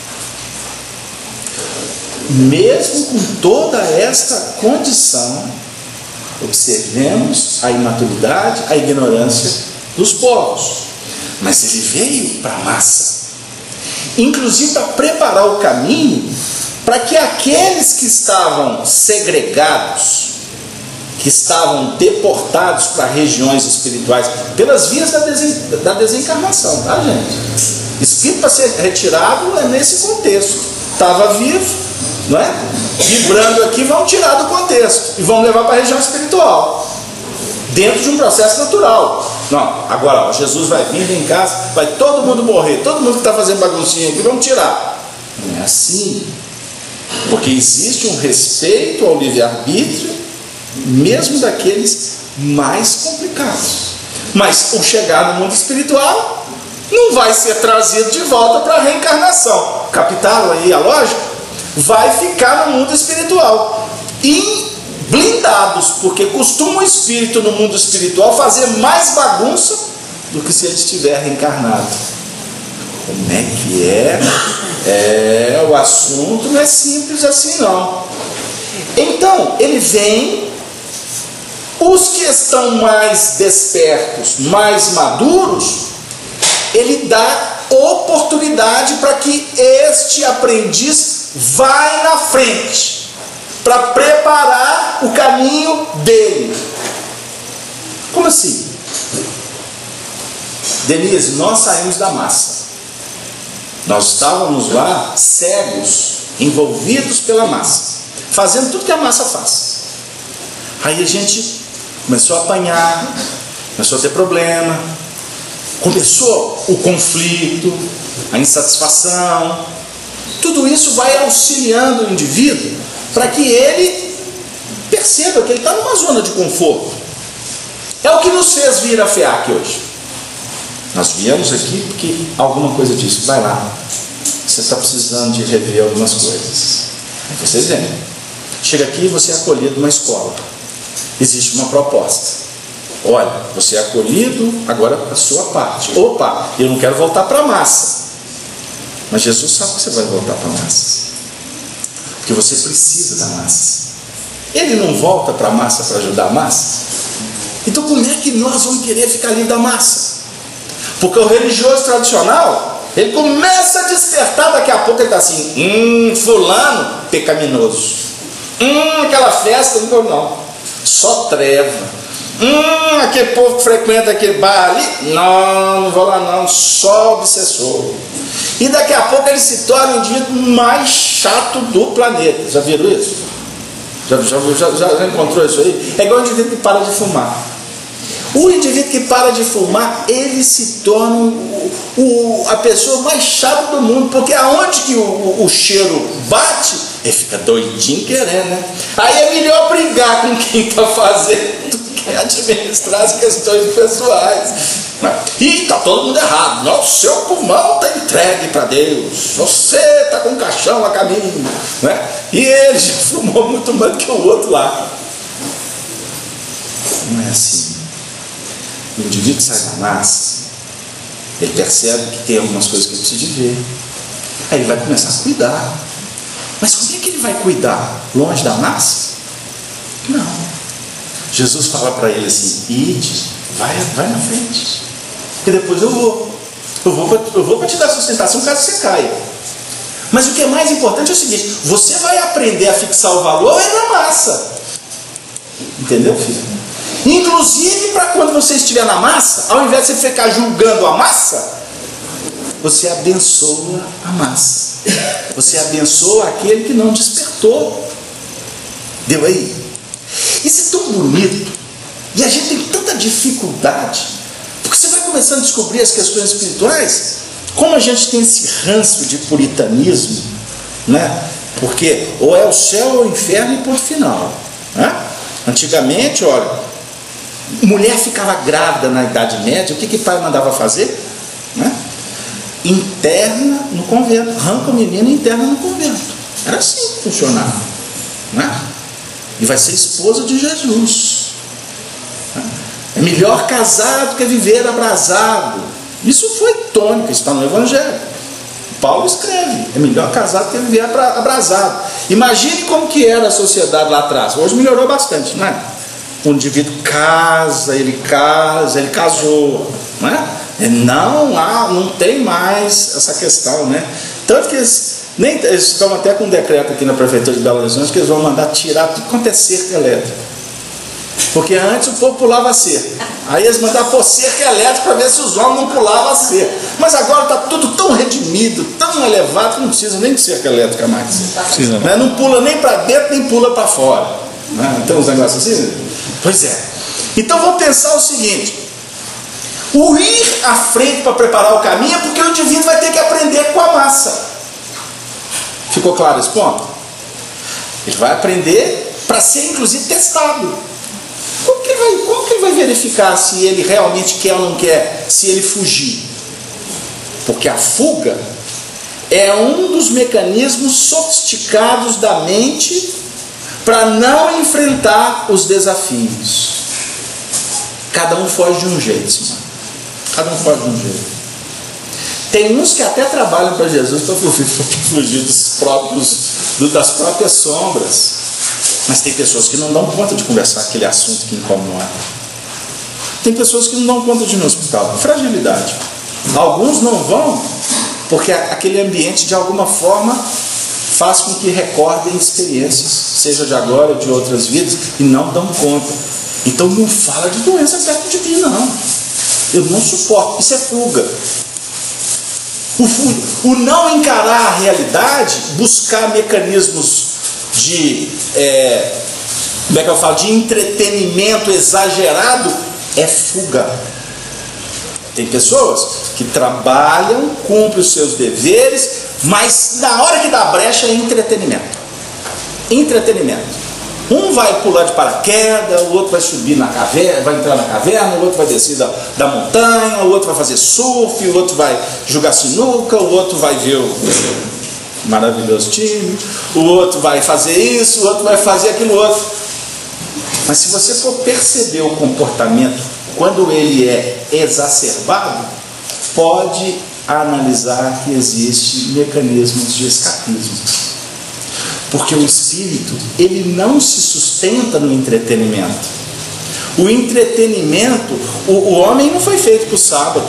Mesmo com toda esta condição, observemos a imaturidade, a ignorância dos povos. Mas ele veio para a massa, inclusive para preparar o caminho para que aqueles que estavam segregados, que estavam deportados para regiões espirituais, pelas vias da, desen, da desencarnação, tá, gente? Espírito para ser retirado é nesse contexto. Estava vivo, não é? Vibrando aqui, vão tirar do contexto e vão levar para a região espiritual, dentro de um processo natural. Não, agora ó, Jesus vai vir em casa, vai todo mundo morrer, todo mundo que está fazendo baguncinha aqui, vamos tirar. Não é assim, porque existe um respeito ao livre-arbítrio, mesmo daqueles mais complicados. Mas o chegar no mundo espiritual não vai ser trazido de volta para a reencarnação. Captaram aí a lógica? Vai ficar no mundo espiritual e blindados, porque costuma o espírito no mundo espiritual fazer mais bagunça do que se ele estiver reencarnado. Como é que é? É, o assunto não é simples assim não. Então ele vem, os que estão mais despertos, mais maduros, ele dá oportunidade para que este aprendiz vá na frente, para preparar o caminho dele. Como assim? Denise, nós saímos da massa. Nós estávamos lá cegos, envolvidos pela massa, fazendo tudo que a massa faz. Aí a gente começou a apanhar, começou a ter problema, começou o conflito, a insatisfação. Tudo isso vai auxiliando o indivíduo para que ele perceba que ele está numa zona de conforto. É o que nos fez vir a FEAC hoje. Nós viemos aqui porque alguma coisa disse, vai lá, você está precisando de rever algumas coisas. Aí vocês vêm. Chega aqui e você é acolhido numa escola. Existe uma proposta. Olha, você é acolhido, agora a sua parte. Opa, eu não quero voltar para a massa. Mas Jesus sabe que você vai voltar para a massa, porque você precisa da massa. Ele não volta para a massa para ajudar a massa. Então como é que nós vamos querer ficar ali da massa? Porque o religioso tradicional, ele começa a despertar, daqui a pouco ele está assim, hum, fulano, pecaminoso. Hum, aquela festa, não, não. Só treva. Hum, aquele povo que frequenta aquele bar ali, não, não vou lá não, só obsessor. E daqui a pouco ele se torna o indivíduo mais chato do planeta. Já viram isso? Já, já, já, já encontrou isso aí? É igual o indivíduo que para de fumar. O indivíduo que para de fumar, ele se torna o, o, a pessoa mais chata do mundo, porque aonde que o, o, o cheiro bate, ele fica doidinho querendo, né? Aí é melhor brigar com quem está fazendo do que administrar as questões pessoais. E está todo mundo errado. Não, o seu pulmão está entregue para Deus. Você está com um caixão a caminho, né? E ele já fumou muito mais que o outro lá. Não é assim. O indivíduo que sai da massa, ele percebe que tem algumas coisas que ele precisa de ver. Aí ele vai começar a cuidar. Mas como é que ele vai cuidar? Longe da massa? Não. Jesus fala para ele assim: ide, vai, vai na frente, e depois eu vou. Eu vou, eu vou para te dar sustentação caso você caia. Mas o que é mais importante é o seguinte: você vai aprender a fixar o valor é na massa. Entendeu, filho? Inclusive para quando você estiver na massa, ao invés de você ficar julgando a massa, você abençoa a massa. Você abençoa aquele que não despertou. Deu aí? Isso é tão bonito. E a gente tem tanta dificuldade. Porque você vai começando a descobrir as questões espirituais. Como a gente tem esse ranço de puritanismo, né? Porque ou é o céu ou o inferno e ponto final, né? Antigamente, olha, mulher ficava grávida na Idade Média, o que que pai mandava fazer? Né? Interna no convento, arranca o menino e interna no convento. Era assim que funcionava, né? E vai ser esposa de Jesus. É melhor casar do que viver abrasado. Isso foi tônica, isso está no Evangelho. Paulo escreve: é melhor casar do que viver abrasado. Imagine como que era a sociedade lá atrás. Hoje melhorou bastante, não é? O indivíduo casa, ele casa, ele casou, não é? Não há, não tem mais essa questão, né? Tanto que eles, nem, eles estão até com um decreto aqui na prefeitura de Belo Horizonte que eles vão mandar tirar tudo quanto é cerca elétrica. Porque antes o povo pulava a cerca. Aí eles mandavam pôr cerca elétrica para ver se os homens não pulavam a cerca. Mas agora está tudo tão redimido, tão elevado, que não precisa nem de cerca elétrica mais. Precisa, né? Não pula nem para dentro, nem pula para fora. Né? Tem uns negócios assim? Pois é. Então vamos pensar o seguinte: o ir à frente para preparar o caminho é porque o indivíduo vai ter que aprender com a massa. Ficou claro esse ponto? Ele vai aprender para ser inclusive testado. Como que, ele vai, como que ele vai verificar se ele realmente quer ou não quer, se ele fugir? Porque a fuga é um dos mecanismos sofisticados da mente para não enfrentar os desafios. Cada um foge de um jeito, Simão. Cada um foge de um jeito. Tem uns que até trabalham para Jesus para fugir dos próprios, das próprias sombras. Mas tem pessoas que não dão conta de conversar aquele assunto que incomoda. Tem pessoas que não dão conta de ir no hospital. Fragilidade. Alguns não vão porque aquele ambiente de alguma forma faz com que recordem experiências, seja de agora ou de outras vidas, e não dão conta. Então não fala de doença perto de mim, não. Eu não suporto. Isso é fuga. O, fuga. o não encarar a realidade, buscar mecanismos de, é, como é que eu falo, de entretenimento exagerado, é fuga. Tem pessoas que trabalham, cumprem os seus deveres, mas na hora que dá brecha é entretenimento. Entretenimento. Um vai pular de paraquedas, o outro vai subir na caverna, vai entrar na caverna, o outro vai descer da, da montanha, o outro vai fazer surf, o outro vai jogar sinuca, o outro vai ver o maravilhoso time, o outro vai fazer isso, o outro vai fazer aquilo outro. Mas se você for perceber o comportamento quando ele é exacerbado, pode analisar que existem mecanismos de escapismo. Porque o espírito, ele não se sustenta no entretenimento. O entretenimento, o, o homem não foi feito para o sábado.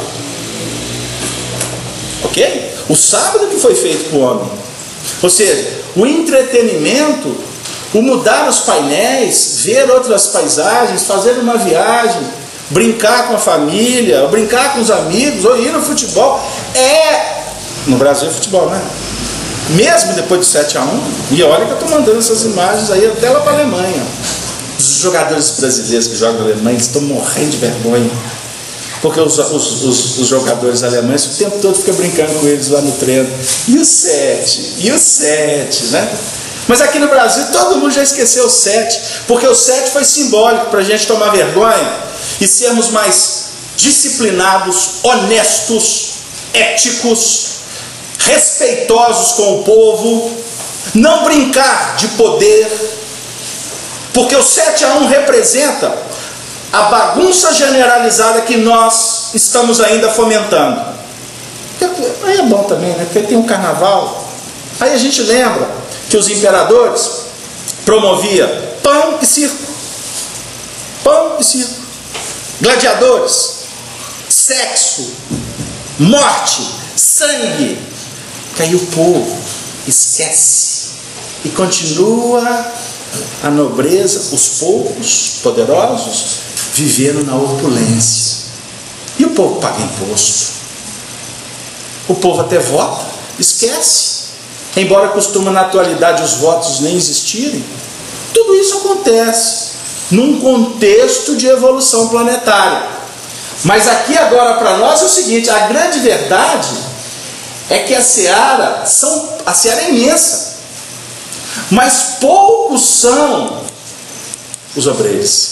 Ok? O sábado que foi feito para o homem. Ou seja, o entretenimento, o mudar os painéis, ver outras paisagens, fazer uma viagem, brincar com a família, brincar com os amigos, ou ir no futebol, é... No Brasil é futebol, né? Mesmo depois de sete a um, e olha que eu estou mandando essas imagens aí até lá para a Alemanha. Os jogadores brasileiros que jogam na Alemanha estão morrendo de vergonha. Porque os, os, os, os jogadores alemães o tempo todo ficam brincando com eles lá no treino. E o sete? E o sete, né? Mas aqui no Brasil todo mundo já esqueceu o sete, porque o sete foi simbólico para a gente tomar vergonha e sermos mais disciplinados, honestos, éticos, respeitosos com o povo, não brincar de poder, porque o sete a um representa a bagunça generalizada que nós estamos ainda fomentando. aí é bom também, né? Porque tem um carnaval. Aí a gente lembra que os imperadores promoviam pão e circo. Pão e circo. Gladiadores, sexo, morte, sangue. Que aí o povo esquece e continua a nobreza, os poucos poderosos vivendo na opulência. E o povo paga imposto. O povo até vota, esquece. Embora costuma na atualidade os votos nem existirem. Tudo isso acontece num contexto de evolução planetária. Mas aqui agora para nós é o seguinte: a grande verdade é que a seara, são, a seara é imensa, mas poucos são os obreiros.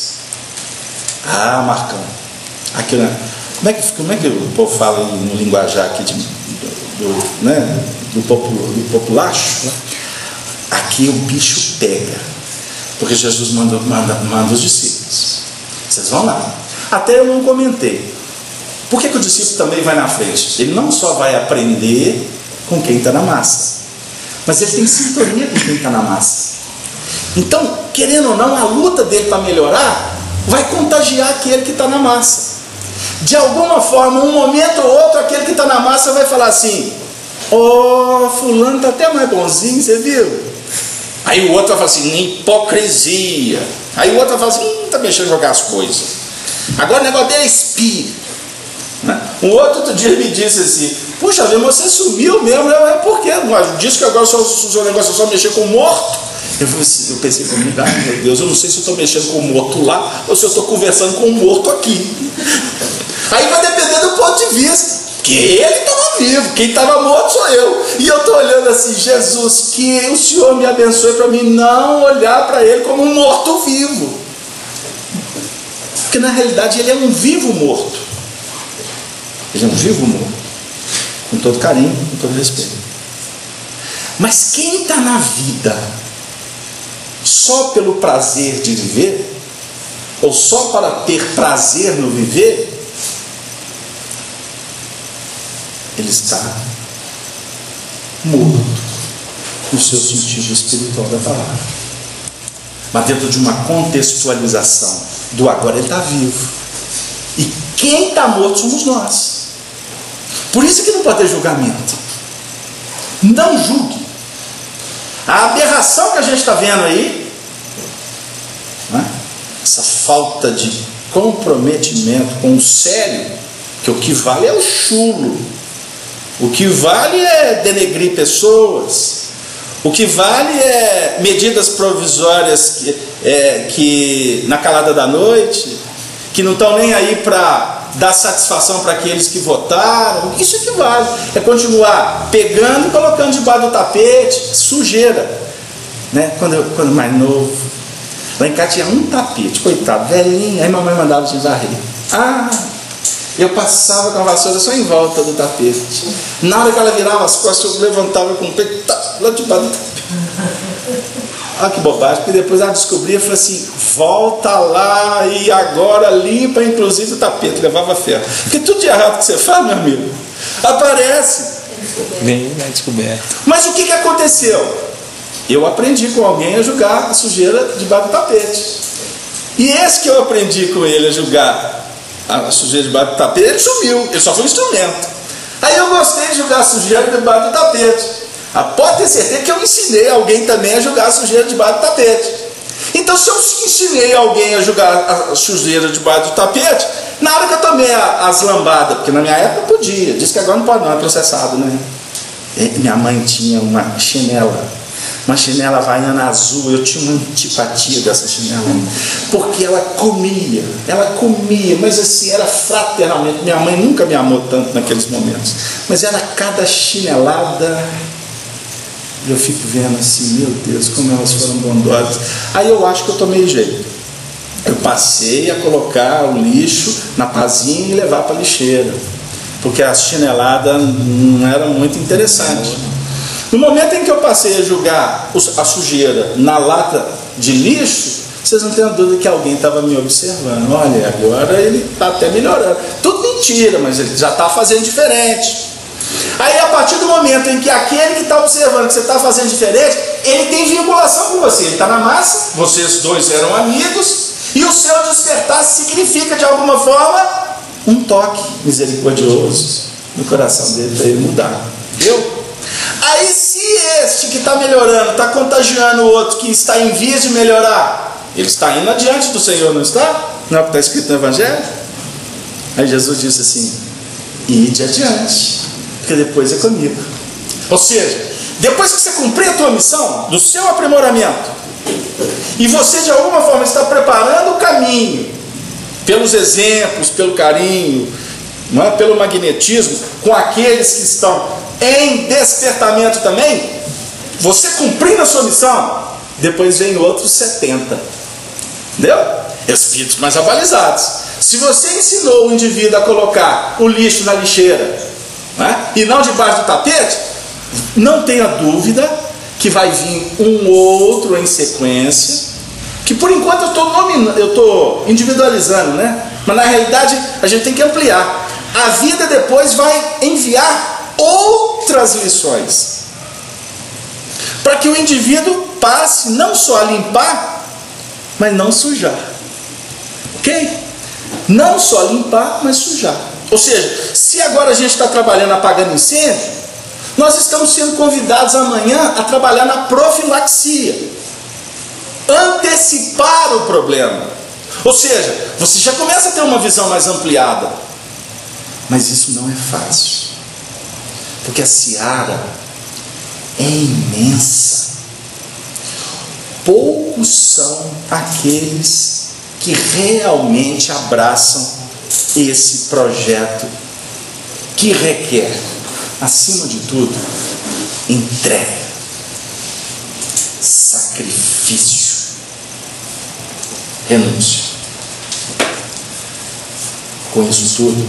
Ah, Marcão, aqui, né? como, é que, como é que o povo fala no linguajar aqui de, do, do, né? do, popular, do populacho? Aqui o bicho pega, porque Jesus manda, manda, manda os discípulos. Vocês vão lá. Até eu não comentei. Por que, que o discípulo também vai na frente? Ele não só vai aprender com quem está na massa, mas ele tem sintonia com quem está na massa. Então, querendo ou não, a luta dele para melhorar vai contagiar aquele que está na massa. De alguma forma, um momento ou outro, aquele que está na massa vai falar assim: ó, oh, fulano está até mais bonzinho, você viu? Aí o outro vai falar assim: hipocrisia. Aí o outro vai falar assim: hum, está mexendo em jogar as coisas. Agora o negócio dele é espírito. Um outro, outro dia me disse assim: puxa, você sumiu mesmo, né? Por quê? Disse que agora o seu negócio é só mexer com morto. Eu, eu pensei comigo: ah, meu Deus, eu não sei se eu estou mexendo com morto lá ou se eu estou conversando com morto aqui. Aí vai depender do ponto de vista, que ele estava vivo, quem estava morto sou eu. E eu estou olhando assim: Jesus, que o Senhor me abençoe para mim não olhar para ele como um morto vivo, porque na realidade ele é um vivo morto. Ele é um vivo morto, com todo carinho, com todo respeito. Mas quem está na vida só pelo prazer de viver, ou só para ter prazer no viver, ele está morto no seu sentido espiritual da palavra. Mas dentro de uma contextualização do agora, ele está vivo. E quem está morto somos nós. Por isso que não pode ter julgamento. Não julgue. A aberração que a gente está vendo aí, né? Essa falta de comprometimento com o sério, que o que vale é o chulo, o que vale é denegrir pessoas, o que vale é medidas provisórias que, é, que na calada da noite, que não estão nem aí para dar satisfação para aqueles que votaram. Isso é que vale. É continuar pegando e colocando debaixo do tapete, sujeira, né? Quando eu, quando mais novo, lá em casa tinha um tapete, coitado, velhinho. Aí mamãe mandava de varrer. Ah, eu passava com a vassoura só em volta do tapete. Na hora que ela virava as costas, eu levantava com o peito, tá, lá debaixo do tapete. Olha que bobagem, porque depois ela descobria e falou assim: volta lá e agora limpa inclusive o tapete, levava ferro. Porque tudo de errado que você faz, meu amigo, aparece. Vem, é descoberto. Mas o que, que aconteceu? Eu aprendi com alguém a julgar a sujeira debaixo do tapete. E esse que eu aprendi com ele a julgar a sujeira debaixo do tapete, ele sumiu, ele só foi um instrumento. Aí eu gostei de julgar a sujeira debaixo do tapete. Ah, pode ter certeza que eu ensinei alguém também a julgar a sujeira debaixo do tapete. Então, se eu ensinei alguém a julgar a sujeira debaixo do tapete, na hora que eu tomei as lambadas, porque na minha época podia, diz que agora não pode não, é processado, né? E minha mãe tinha uma chinela, uma chinela havaiana azul. Eu tinha uma antipatia dessa chinela, porque ela comia, ela comia, mas assim, era fraternalmente. Minha mãe nunca me amou tanto naqueles momentos, mas era cada chinelada. E eu fico vendo assim: meu Deus, como elas foram bondosas. Aí eu acho que eu tomei jeito. Eu passei a colocar o lixo na pazinha e levar para a lixeira, porque a chinelada não era muito interessante. No momento em que eu passei a jogar a sujeira na lata de lixo, vocês não têm dúvida que alguém estava me observando. Olha, agora ele está até melhorando. Tudo mentira, mas ele já está fazendo diferente. Aí a partir do momento em que aquele que está observando que você está fazendo diferente, ele tem vinculação com você, ele está na massa, vocês dois eram amigos, e o seu despertar significa de alguma forma um toque misericordioso no coração dele para ele mudar. Viu? Aí se este que está melhorando está contagiando o outro que está em vias de melhorar, ele está indo adiante do Senhor, não está? Não é o que está escrito no Evangelho? Aí Jesus disse assim: ide adiante, porque depois é comigo. Ou seja, depois que você cumprir a tua missão, do seu aprimoramento, e você de alguma forma está preparando o caminho, pelos exemplos, pelo carinho, não é? Pelo magnetismo, com aqueles que estão em despertamento também, você cumprindo a sua missão, depois vem outros setenta, entendeu? Espíritos mais abalizados. Se você ensinou o indivíduo a colocar o lixo na lixeira, não é? E não debaixo do tapete, não tenha dúvida que vai vir um outro em sequência, que por enquanto eu estou nominando, eu estou individualizando, né? Mas na realidade a gente tem que ampliar. A vida depois vai enviar outras lições, para que o indivíduo passe não só a limpar, mas não sujar. Ok? Não só limpar, mas sujar. Ou seja, se agora a gente está trabalhando apagando incêndio, nós estamos sendo convidados amanhã a trabalhar na profilaxia, antecipar o problema. Ou seja, você já começa a ter uma visão mais ampliada. Mas isso não é fácil, porque a seara é imensa. Poucos são aqueles que realmente abraçam esse projeto, que requer, acima de tudo, entrega, sacrifício, renúncia. Com isso tudo,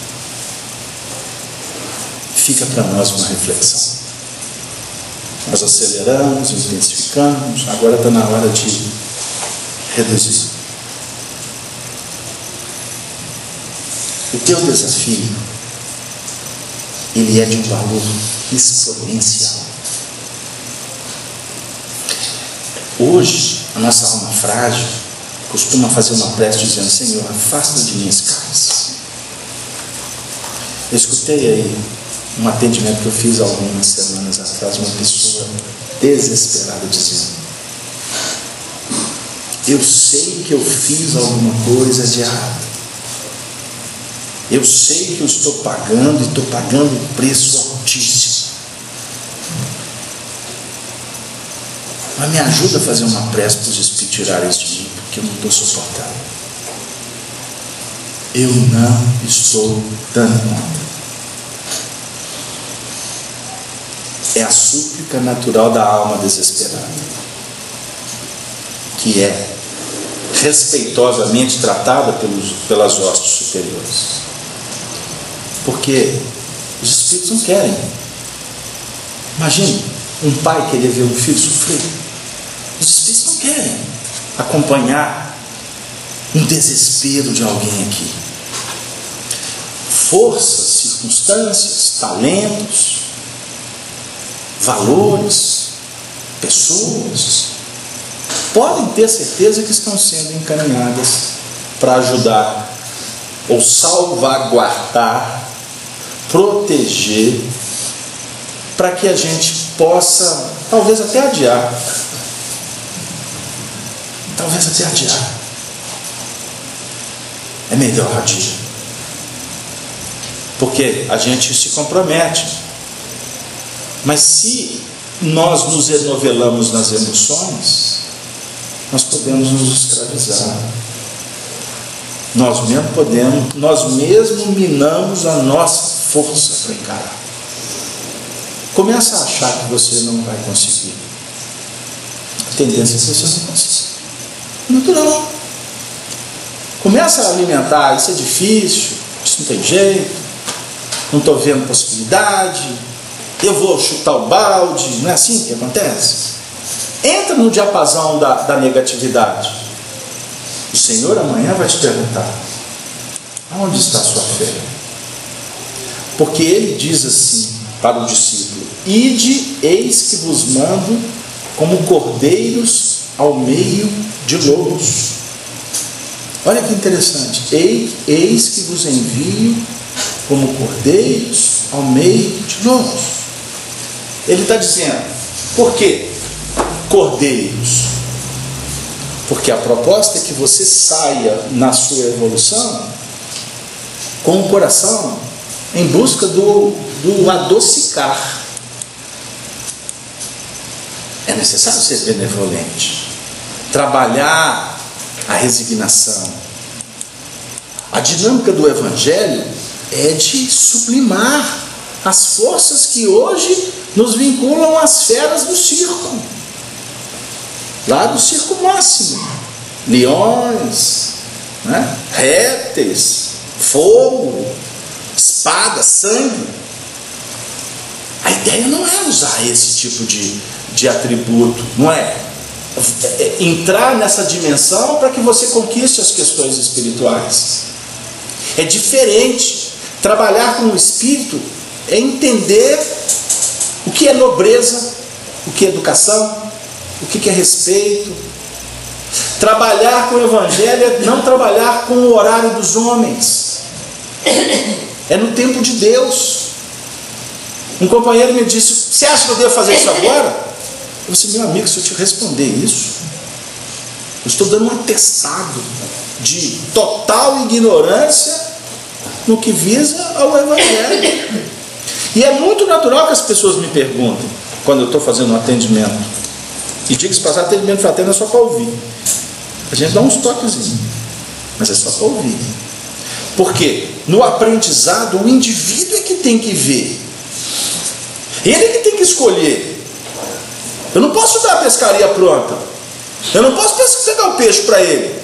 fica para nós uma reflexão. Nós aceleramos, intensificamos, agora está na hora de reduzir. O teu desafio, ele é de um valor exponencial. Hoje, a nossa alma frágil costuma fazer uma prece dizendo: Senhor, afasta de mim esse cálice. Eu escutei aí um atendimento que eu fiz algumas semanas atrás, uma pessoa desesperada dizendo: eu sei que eu fiz alguma coisa de errado, eu sei que eu estou pagando e estou pagando um preço altíssimo, mas me ajuda a fazer uma prece para os espíritos tirarem isso de mim, porque eu não estou suportando, eu não estou dando conta. É a súplica natural da alma desesperada, que é respeitosamente tratada pelos, pelas hostes superiores, porque os espíritos não querem. Imagine um pai querer ver um filho sofrer. Os espíritos não querem acompanhar um desespero de alguém aqui. Forças, circunstâncias, talentos, valores, pessoas, podem ter certeza que estão sendo encaminhadas para ajudar ou salvaguardar, proteger, para que a gente possa, talvez até adiar, talvez até adiar. É melhor adiar, porque a gente se compromete. Mas se nós nos enovelamos nas emoções, nós podemos nos escravizar. Nós mesmo podemos, nós mesmos minamos a nossa força para encarar. Começa a achar que você não vai conseguir. A tendência é que você não consiga. Natural. Começa a alimentar: isso é difícil, isso não tem jeito, não estou vendo possibilidade, eu vou chutar o balde. Não é assim que acontece? Entra no diapasão da, da negatividade. O Senhor amanhã vai te perguntar: aonde está a sua fé? Porque Ele diz assim: para o discípulo: ide, eis que vos mando como cordeiros ao meio de lobos. Olha que interessante. Eis que vos envio como cordeiros ao meio de lobos. Ele está dizendo, por quê cordeiros? Porque a proposta é que você saia na sua evolução com o coração em busca do, do adocicar. É necessário ser benevolente, trabalhar a resignação. A dinâmica do Evangelho é de sublimar as forças que hoje nos vinculam às feras do circo, lá do circo máximo: leões, né? répteis, fogo, espada, sangue. A ideia não é usar esse tipo de, de atributo, não é? é entrar nessa dimensão para que você conquiste as questões espirituais. É diferente. Trabalhar com o espírito é entender o que é nobreza, o que é educação, o que é respeito. Trabalhar com o Evangelho é não trabalhar com o horário dos homens, é no tempo de Deus. Um companheiro me disse: você acha que eu devo fazer isso agora? Eu disse: meu amigo, se eu te responder isso, eu estou dando um atestado de total ignorância no que visa ao Evangelho. E é muito natural que as pessoas me perguntem, quando eu estou fazendo um atendimento, e diga-se passar, atendimento fraterno é só para ouvir. A gente dá uns toquezinhos, mas é só para ouvir. Porque no aprendizado o indivíduo é que tem que ver, ele é que tem que escolher. Eu não posso dar a pescaria pronta, eu não posso pegar o peixe para ele.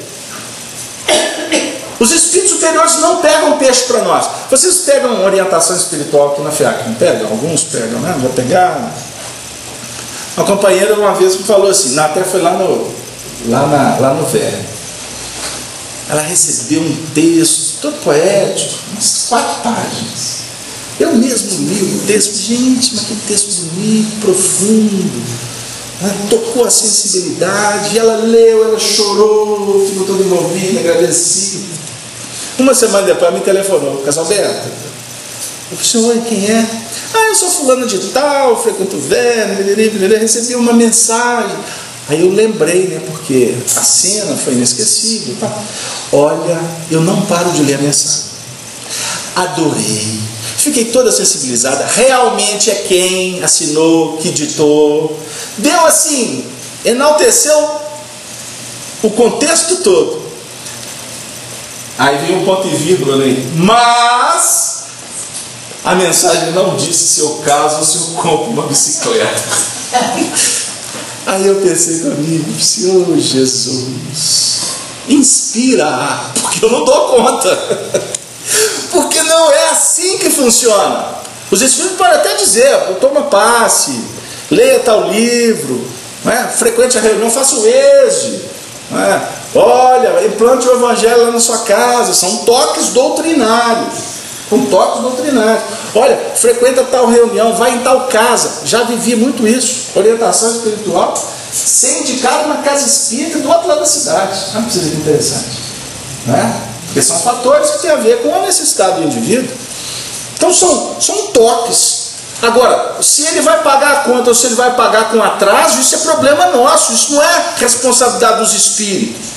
Os espíritos superiores não pegam peixe para nós. Vocês pegam orientação espiritual aqui na FIAC, não pegam? Alguns pegam, né? Já pegaram. Uma companheira uma vez me falou assim, até foi lá no, lá na, lá no Verbo. Ela recebeu um texto todo poético, umas quatro páginas. Eu mesmo li o texto, gente, mas que texto bonito, profundo. Ela tocou a sensibilidade, ela leu, ela chorou, ficou toda envolvida, agradecida. Uma semana depois ela me telefonou: Casalberto. Eu disse: oi, quem é? Ah, eu sou fulano de tal, frequento o Verbo, recebi uma mensagem. Aí eu lembrei, né, porque a cena foi inesquecível. Tá? Olha, eu não paro de ler a mensagem. Adorei. Fiquei toda sensibilizada. Realmente é quem assinou, que ditou. Deu assim, enalteceu o contexto todo. Aí vem um ponto e vírgula ali. Mas a mensagem não disse se eu caso ou se eu compro uma bicicleta. Aí eu pensei comigo: Senhor Jesus, inspira, porque eu não dou conta. Porque não é assim que funciona. Os espíritos podem até dizer: toma passe, leia tal livro, não é? Frequente a reunião, faça o ESD, não é? Olha, implante o Evangelho lá na sua casa. São toques doutrinários. São toques doutrinários. Olha, frequenta tal reunião, vai em tal casa. Já vivi muito isso. Orientação espiritual, ser indicado na casa espírita do outro lado da cidade. Não precisa de interessante, não é? Porque são fatores que têm a ver com a necessidade do indivíduo. Então são, são toques. Agora, se ele vai pagar a conta ou se ele vai pagar com atraso, isso é problema nosso. Isso não é responsabilidade dos espíritos.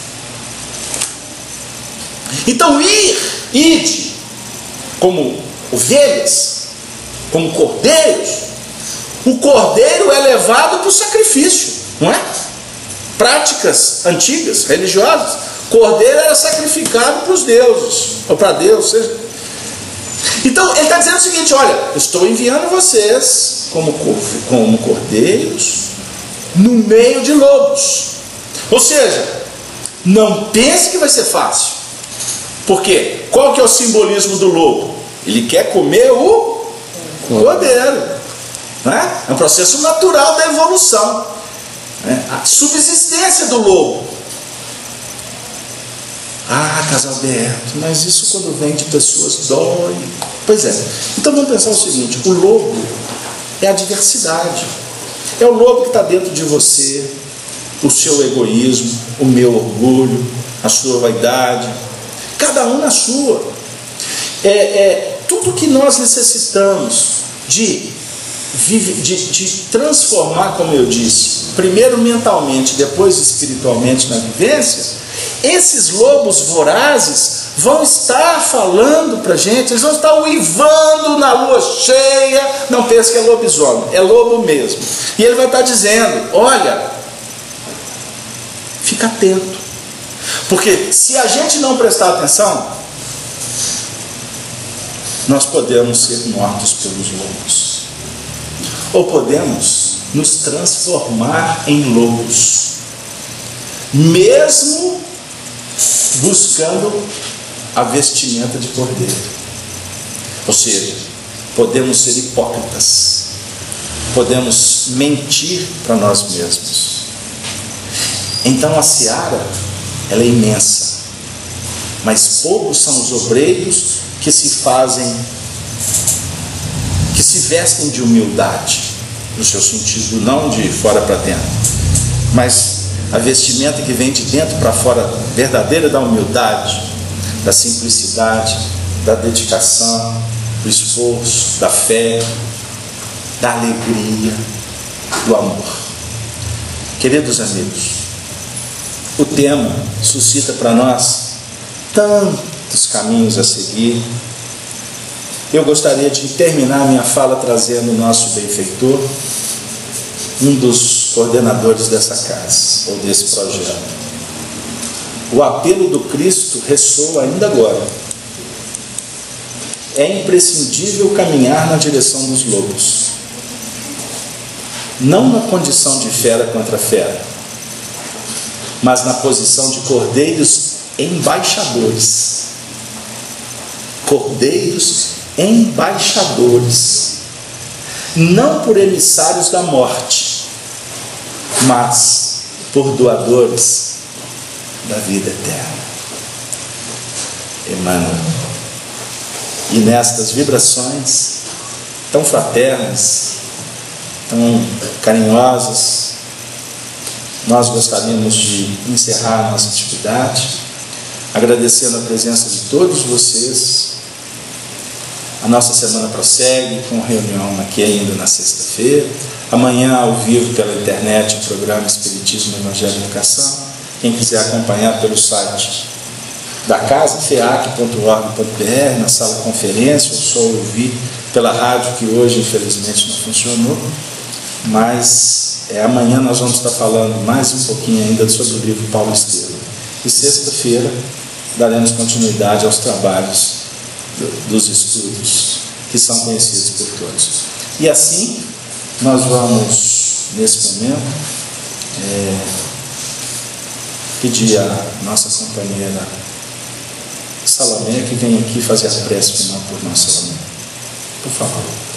Então ir, ide, como ovelhas, como cordeiros. O cordeiro é levado para o sacrifício, não é? Práticas antigas, religiosas. Cordeiro era sacrificado para os deuses, ou para Deus, seja. Então ele está dizendo o seguinte: olha, eu estou enviando vocês como, como cordeiros no meio de lobos. Ou seja, não pense que vai ser fácil. Porque qual que é o simbolismo do lobo? Ele quer comer o cordeiro, né? É um processo natural da evolução, né? A subsistência do lobo. Ah, Casalberto, mas isso quando vem de pessoas dói. Pois é. Então vamos pensar o seguinte: o lobo é a diversidade. É o lobo que está dentro de você, o seu egoísmo, o meu orgulho, a sua vaidade, cada um na sua. É, é tudo que nós necessitamos de, de, de transformar, como eu disse, primeiro mentalmente, depois espiritualmente na vivência. Esses lobos vorazes vão estar falando para a gente, eles vão estar uivando na lua cheia. Não pense que é lobisomem, é lobo mesmo. E ele vai estar dizendo: olha, fica atento, porque se a gente não prestar atenção, nós podemos ser mortos pelos lobos, ou podemos nos transformar em lobos, mesmo buscando a vestimenta de cordeiro. Ou seja, podemos ser hipócritas, podemos mentir para nós mesmos. Então a seara, ela é imensa, mas poucos são os obreiros que se fazem, que se vestem de humildade, no seu sentido não de fora para dentro, mas a vestimenta que vem de dentro para fora, verdadeira, da humildade, da simplicidade, da dedicação, do esforço, da fé, da alegria, do amor. Queridos amigos, o tema suscita para nós tantos caminhos a seguir. Eu gostaria de terminar minha fala trazendo o nosso benfeitor, um dos coordenadores dessa casa, ou desse projeto. O apelo do Cristo ressoa ainda agora. É imprescindível caminhar na direção dos lobos, não na condição de fera contra fera, mas na posição de cordeiros embaixadores. Cordeiros embaixadores, não por emissários da morte, mas por doadores da vida eterna. Emmanuel. E nestas vibrações tão fraternas, tão carinhosas, nós gostaríamos de encerrar nossa atividade, agradecendo a presença de todos vocês. A nossa semana prossegue com reunião aqui ainda na sexta-feira. Amanhã, ao vivo pela internet, o programa Espiritismo, Evangelho e Educação. Quem quiser acompanhar pelo site da casa, feac ponto org ponto br, na sala conferência, ou só ouvir pela rádio, que hoje infelizmente não funcionou. Mas é, amanhã nós vamos estar falando mais um pouquinho ainda sobre o livro Paulo Estevam. E sexta-feira daremos continuidade aos trabalhos dos estudos que são conhecidos por todos. E assim nós vamos, nesse momento, é, pedir à nossa companheira Salomé que venha aqui fazer a prece final por nós, Salomé. Por favor.